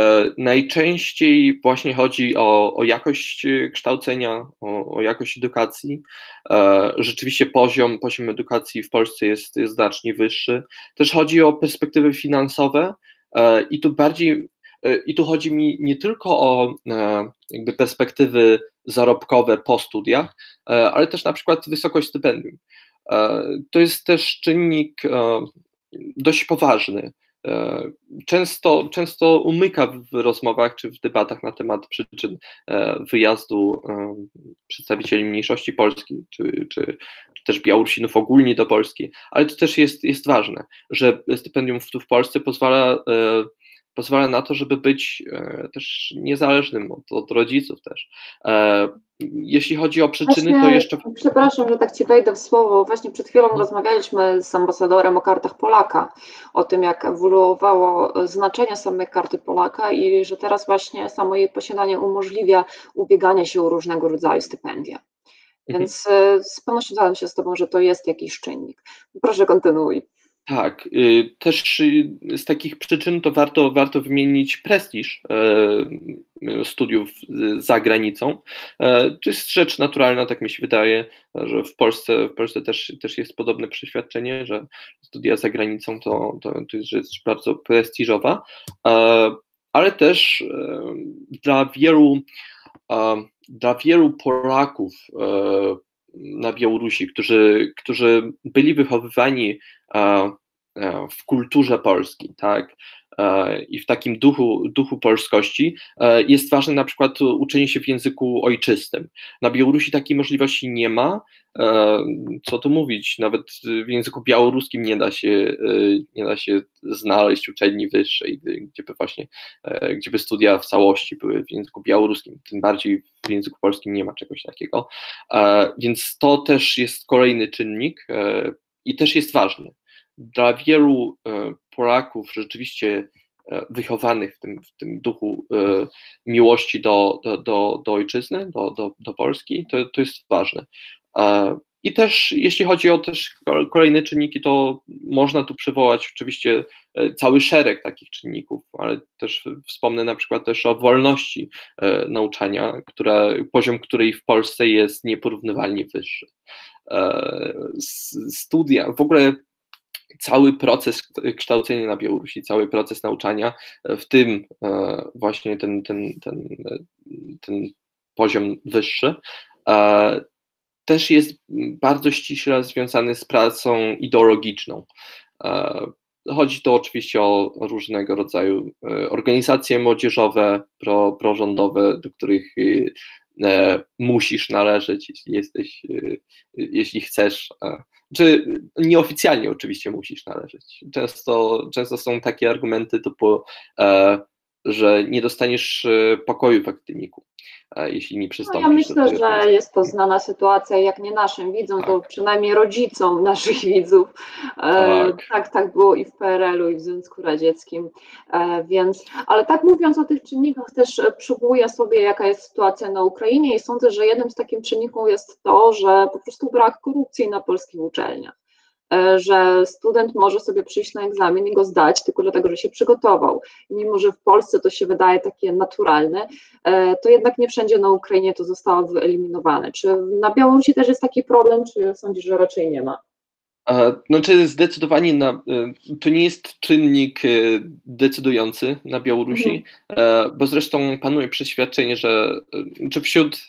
C: Najczęściej właśnie chodzi o, o jakość kształcenia, o, o jakość edukacji. Rzeczywiście poziom, poziom edukacji w Polsce jest, jest znacznie wyższy. Też chodzi o perspektywy finansowe i tu bardziej I tu chodzi mi nie tylko o jakby perspektywy zarobkowe po studiach, ale też na przykład wysokość stypendium. To jest też czynnik dość poważny. Często, często umyka w rozmowach czy w debatach na temat przyczyn wyjazdu przedstawicieli mniejszości polskiej, czy, czy, czy też Białorusinów ogólnie do Polski, ale to też jest, jest ważne, że stypendium tu w Polsce pozwala pozwala na to, żeby być e, też niezależnym od, od rodziców też. E, jeśli chodzi o przyczyny,
A: właśnie,
C: to jeszcze...
A: Przepraszam, że tak Ci wejdę w słowo. Właśnie przed chwilą
C: hmm.
A: rozmawialiśmy z ambasadorem o kartach Polaka, o tym, jak ewoluowało znaczenie samej karty Polaka i że teraz właśnie samo jej posiadanie umożliwia ubieganie się o różnego rodzaju stypendia. Więc hmm. z pewnością zgadzam się z Tobą, że to jest jakiś czynnik. Proszę, kontynuuj.
C: Tak, też z takich przyczyn to warto, warto wymienić prestiż studiów za granicą. To jest rzecz naturalna, tak mi się wydaje, że w Polsce, w Polsce też, też jest podobne przeświadczenie, że studia za granicą to, to, to jest rzecz bardzo prestiżowa, ale też dla wielu, dla wielu Polaków na Białorusi, którzy, którzy byli wychowywani w kulturze polskiej, tak, i w takim duchu, duchu polskości, jest ważne na przykład uczenie się w języku ojczystym. Na Białorusi takiej możliwości nie ma, co tu mówić, nawet w języku białoruskim nie da się, nie da się znaleźć uczelni wyższej, gdzie by właśnie, gdzie by studia w całości były w języku białoruskim, tym bardziej w języku polskim nie ma czegoś takiego, więc to też jest kolejny czynnik i też jest ważny. Dla wielu Polaków rzeczywiście wychowanych w tym, w tym duchu miłości do, do, do, do ojczyzny, do, do, do Polski, to, to jest ważne. I też jeśli chodzi o też kolejne czynniki, to można tu przywołać oczywiście cały szereg takich czynników, ale też wspomnę na przykład też o wolności nauczania, która, poziom której w Polsce jest nieporównywalnie wyższy. Studia, w ogóle cały proces kształcenia na Białorusi, cały proces nauczania, w tym właśnie ten, ten, ten, ten poziom wyższy, też jest bardzo ściśle związany z pracą ideologiczną. Chodzi tu oczywiście o różnego rodzaju organizacje młodzieżowe, pro, prorządowe, do których musisz należeć, jeśli jesteś, jeśli chcesz, czy nieoficjalnie oczywiście musisz należeć. Często, często są takie argumenty typu, że nie dostaniesz pokoju w akademiku, jeśli nie przystąpisz.
A: No ja myślę, że jest to znana sytuacja, jak nie naszym widzom, to przynajmniej rodzicom naszych widzów. Tak, tak, tak było i w P R L u, i w Związku Radzieckim, więc, ale tak mówiąc o tych czynnikach, też przywołuję sobie, jaka jest sytuacja na Ukrainie i sądzę, że jednym z takich czynników jest to, że po prostu brak korupcji na polskich uczelniach. że student może sobie przyjść na egzamin i go zdać tylko dlatego, że się przygotował. Mimo że w Polsce to się wydaje takie naturalne, to jednak nie wszędzie na Ukrainie to zostało wyeliminowane. Czy na Białorusi też jest taki problem, czy sądzisz, że raczej nie ma?
C: Znaczy zdecydowanie na, to nie jest czynnik decydujący na Białorusi, mhm. bo zresztą panuje przeświadczenie, że, że wśród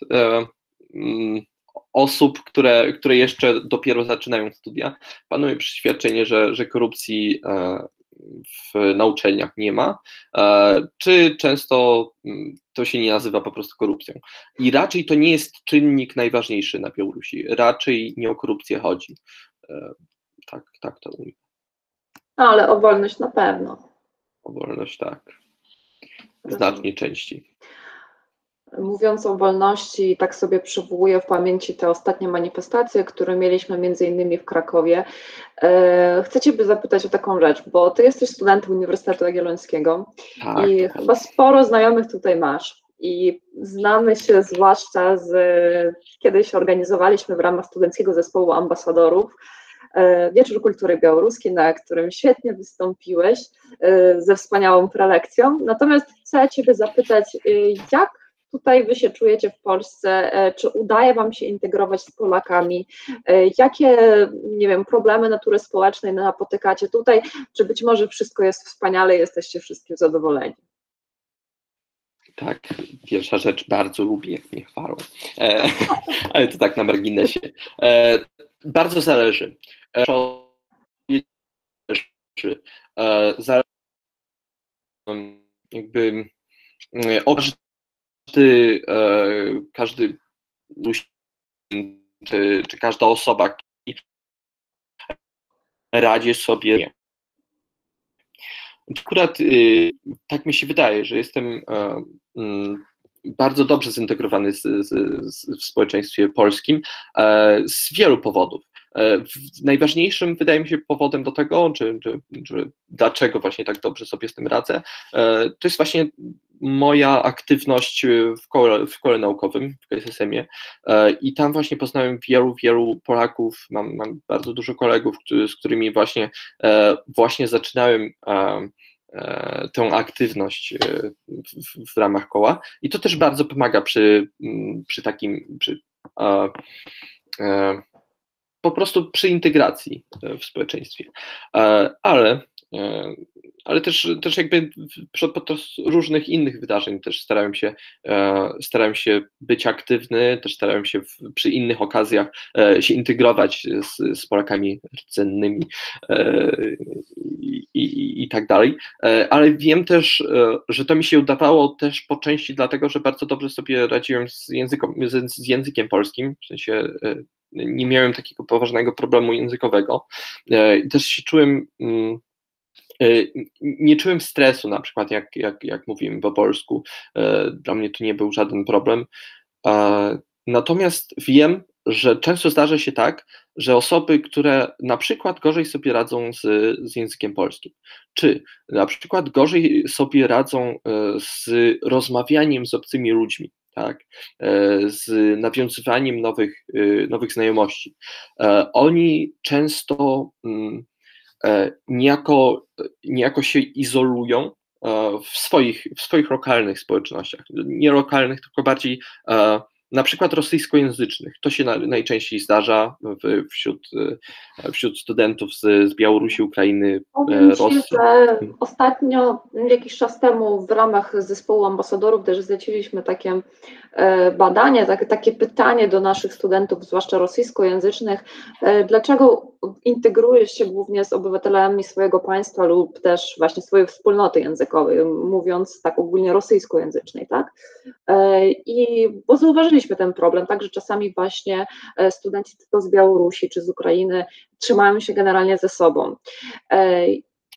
C: osób, które, które jeszcze dopiero zaczynają studia, panuje przeświadczenie, że, że korupcji w, na uczelniach nie ma, czy często to się nie nazywa po prostu korupcją. I raczej to nie jest czynnik najważniejszy na Białorusi, raczej nie o korupcję chodzi. Tak, tak to mówię.
A: Ale o wolność na pewno.
C: O wolność, tak. Znacznie częściej.
A: Mówiąc o wolności, tak sobie przywołuję w pamięci te ostatnie manifestacje, które mieliśmy między innymi w Krakowie. Chcę Ciebie zapytać o taką rzecz, bo Ty jesteś studentem Uniwersytetu Jagiellońskiego tak, i tak. chyba sporo znajomych tutaj masz. I znamy się zwłaszcza z, kiedyś organizowaliśmy w ramach Studenckiego Zespołu Ambasadorów Wieczór Kultury Białoruskiej, na którym świetnie wystąpiłeś ze wspaniałą prelekcją. Natomiast chcę Ciebie zapytać, jak tutaj Wy się czujecie w Polsce, czy udaje Wam się integrować z Polakami, jakie, nie wiem, problemy natury społecznej napotykacie tutaj, czy być może wszystko jest wspaniale, jesteście wszystkim zadowoleni?
C: Tak, pierwsza rzecz, bardzo lubię, jak mnie chwalą, e, ale to tak na marginesie. E, bardzo zależy. E, zależy jakby o każdy, e, każdy czy, czy każda osoba radzi sobie nie. Akurat y, tak mi się wydaje, że jestem y, y, bardzo dobrze zintegrowany z, z, z, w społeczeństwie polskim y, z wielu powodów. Y, najważniejszym wydaje mi się powodem do tego, czy, czy, czy dlaczego właśnie tak dobrze sobie z tym radzę, y, to jest właśnie moja aktywność w kole, w kole naukowym, w K S S M-ie y, i tam właśnie poznałem wielu, wielu Polaków, mam, mam bardzo dużo kolegów, który, z którymi właśnie, y, właśnie zaczynałem y, tę aktywność w, w ramach koła i to też bardzo pomaga przy, przy takim, przy, a, a, po prostu przy integracji w społeczeństwie, a, ale, ale też, też jakby podczas różnych innych wydarzeń też starałem się, starałem się być aktywny, też starałem się w, przy innych okazjach się integrować z, z Polakami rdzennymi i, i, i tak dalej, ale wiem też, że to mi się udawało też po części dlatego, że bardzo dobrze sobie radziłem z, językom, z, z językiem polskim, w sensie nie miałem takiego poważnego problemu językowego i też się czułem, nie czułem stresu na przykład jak, jak, jak mówiłem po polsku, dla mnie to nie był żaden problem, natomiast wiem, że często zdarza się tak, że osoby, które na przykład gorzej sobie radzą z, z językiem polskim, czy na przykład gorzej sobie radzą z rozmawianiem z obcymi ludźmi, tak, z nawiązywaniem nowych, nowych znajomości, oni często niejako, niejako się izolują w swoich, w swoich lokalnych społecznościach, nie lokalnych, tylko bardziej na przykład rosyjskojęzycznych. To się na, najczęściej zdarza w, wśród, wśród studentów z, z Białorusi, Ukrainy,
A: Powiem Ci, że ostatnio, jakiś czas temu w ramach zespołu ambasadorów też zleciliśmy takie badanie, tak, takie pytanie do naszych studentów, zwłaszcza rosyjskojęzycznych, dlaczego integrujesz się głównie z obywatelami swojego państwa lub też właśnie swojej wspólnoty językowej, mówiąc tak ogólnie rosyjskojęzycznej, tak? I bo zauważyliśmy ten problem, tak, że czasami właśnie studenci czy to z Białorusi, czy z Ukrainy trzymają się generalnie ze sobą.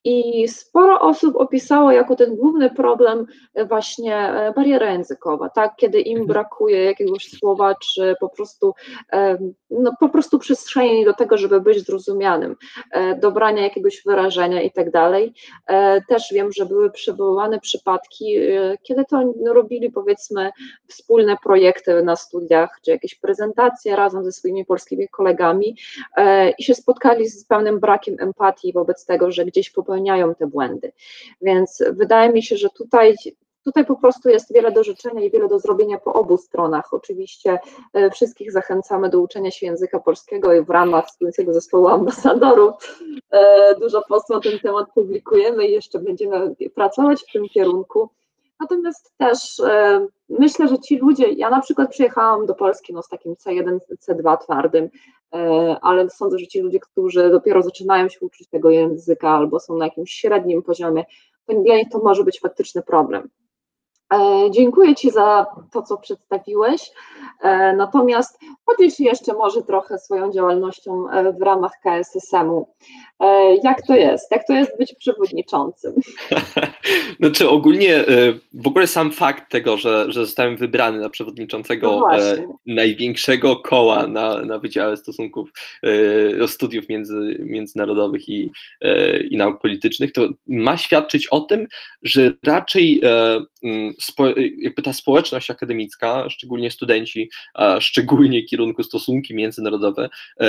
A: I sporo osób opisało jako ten główny problem właśnie bariera językowa, tak, kiedy im brakuje jakiegoś słowa, czy po prostu, no, po prostu przestrzeni do tego, żeby być zrozumianym, dobrania jakiegoś wyrażenia i tak dalej. Też wiem, że były przywoływane przypadki, kiedy to robili, powiedzmy, wspólne projekty na studiach, czy jakieś prezentacje razem ze swoimi polskimi kolegami i się spotkali z pewnym brakiem empatii wobec tego, że gdzieś popełniają te błędy. Więc wydaje mi się, że tutaj Tutaj po prostu jest wiele do życzenia i wiele do zrobienia po obu stronach. Oczywiście wszystkich zachęcamy do uczenia się języka polskiego i w ramach Studenckiego Zespołu Ambasadorów dużo postów na ten temat publikujemy i jeszcze będziemy pracować w tym kierunku. Natomiast też myślę, że ci ludzie, ja na przykład przyjechałam do Polski no, z takim C jeden, C dwa twardym, ale sądzę, że ci ludzie, którzy dopiero zaczynają się uczyć tego języka albo są na jakimś średnim poziomie, to dla nich to może być faktyczny problem. Dziękuję Ci za to, co przedstawiłeś, natomiast podziel się jeszcze może trochę swoją działalnością w ramach K S S M-u. Jak to jest? Jak to jest być przewodniczącym?
C: Znaczy ogólnie w ogóle sam fakt tego, że, że zostałem wybrany na przewodniczącego no największego koła na, na Wydziale Stosunków Studiów między, Międzynarodowych i, i Nauk Politycznych, to ma świadczyć o tym, że raczej Spo, jakby ta społeczność akademicka, szczególnie studenci, a szczególnie kierunku stosunki międzynarodowe,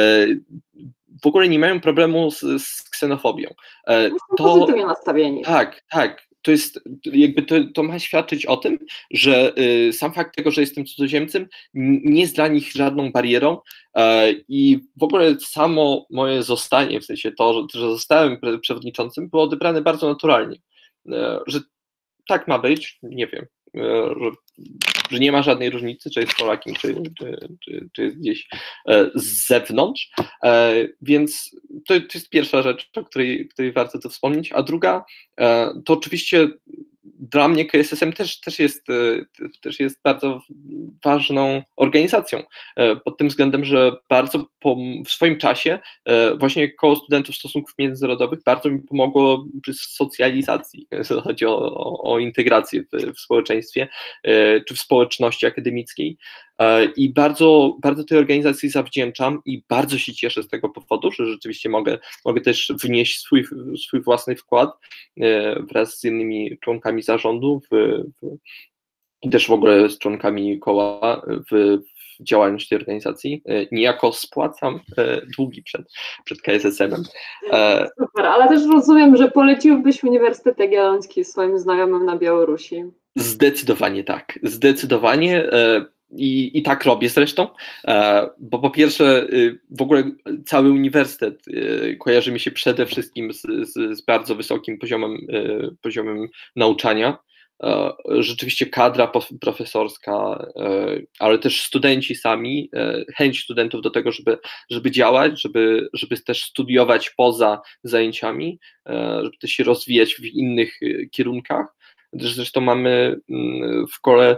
C: w ogóle nie mają problemu z, z ksenofobią.
A: To pozytywnie nastawieni.
C: Tak, tak. To jest, jakby to, to ma świadczyć o tym, że y, sam fakt tego, że jestem cudzoziemcem, nie jest dla nich żadną barierą y, i w ogóle samo moje zostanie, w sensie to, że, że zostałem przewodniczącym, było odebrane bardzo naturalnie. Y, że tak ma być, nie wiem, że, że nie ma żadnej różnicy, czy jest Polakiem, czy, czy, czy, czy jest gdzieś z zewnątrz, więc to, to jest pierwsza rzecz, o której, której warto to wspomnieć, a druga, to oczywiście dla mnie K S S M też, też, jest, też jest bardzo ważną organizacją, pod tym względem, że bardzo po, w swoim czasie właśnie Koło Studentów Stosunków Międzynarodowych bardzo mi pomogło przy socjalizacji, jeśli chodzi o, o, o integrację w, w społeczeństwie czy w społeczności akademickiej. I bardzo, bardzo tej organizacji zawdzięczam i bardzo się cieszę z tego powodu, że rzeczywiście mogę, mogę też wnieść swój, swój własny wkład wraz z innymi członkami zarządu w, w, i też w ogóle z członkami koła w, w działalność tej organizacji. Niejako spłacam długi przed, przed K S S M-em.
A: Super, ale też rozumiem, że poleciłbyś Uniwersytet Jagielloński swoim znajomym na Białorusi.
C: Zdecydowanie tak, zdecydowanie. I, I tak robię zresztą, bo po pierwsze w ogóle cały uniwersytet kojarzy mi się przede wszystkim z, z, z bardzo wysokim poziomem, poziomem nauczania. Rzeczywiście kadra profesorska, ale też studenci sami, chęć studentów do tego, żeby, żeby działać, żeby, żeby też studiować poza zajęciami, żeby też się rozwijać w innych kierunkach. Zresztą mamy w kole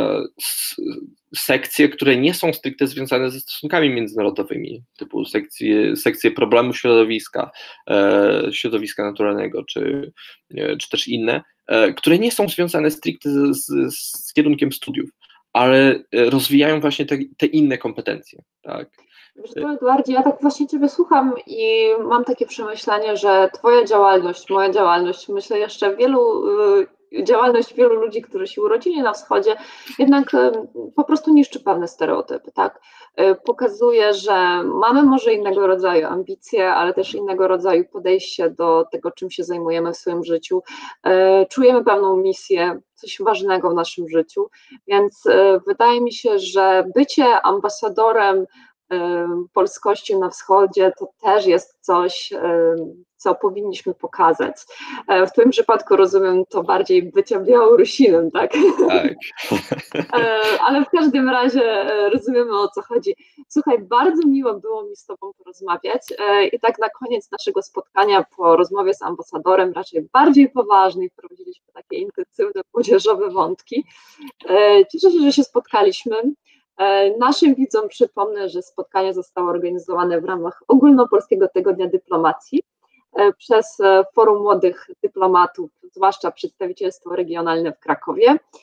C: sekcje, które nie są stricte związane ze stosunkami międzynarodowymi, typu sekcje, sekcje problemu środowiska, e, środowiska naturalnego, czy, e, czy też inne, e, które nie są związane stricte z, z, z kierunkiem studiów, ale rozwijają właśnie te, te inne kompetencje. Tak.
A: Wiesz co, Eduardzie, ja tak właśnie Ciebie słucham i mam takie przemyślenie, że Twoja działalność, moja działalność, myślę jeszcze wielu, działalność wielu ludzi, którzy się urodzili na wschodzie, jednak po prostu niszczy pewne stereotypy, tak? Pokazuje, że mamy może innego rodzaju ambicje, ale też innego rodzaju podejście do tego, czym się zajmujemy w swoim życiu. Czujemy pewną misję, coś ważnego w naszym życiu, więc wydaje mi się, że bycie ambasadorem polskości na wschodzie to też jest coś, co powinniśmy pokazać. W Twoim przypadku rozumiem to bardziej bycia Białorusinem, tak?
C: Tak.
A: Ale w każdym razie rozumiemy, o co chodzi. Słuchaj, bardzo miło było mi z Tobą porozmawiać i tak na koniec naszego spotkania po rozmowie z ambasadorem, raczej bardziej poważnej, wprowadziliśmy takie intensywne, młodzieżowe wątki. Cieszę się, że się spotkaliśmy. Naszym widzom przypomnę, że spotkanie zostało organizowane w ramach Ogólnopolskiego Tygodnia Dyplomacji, przez Forum Młodych Dyplomatów, zwłaszcza przedstawicielstwo regionalne w Krakowie.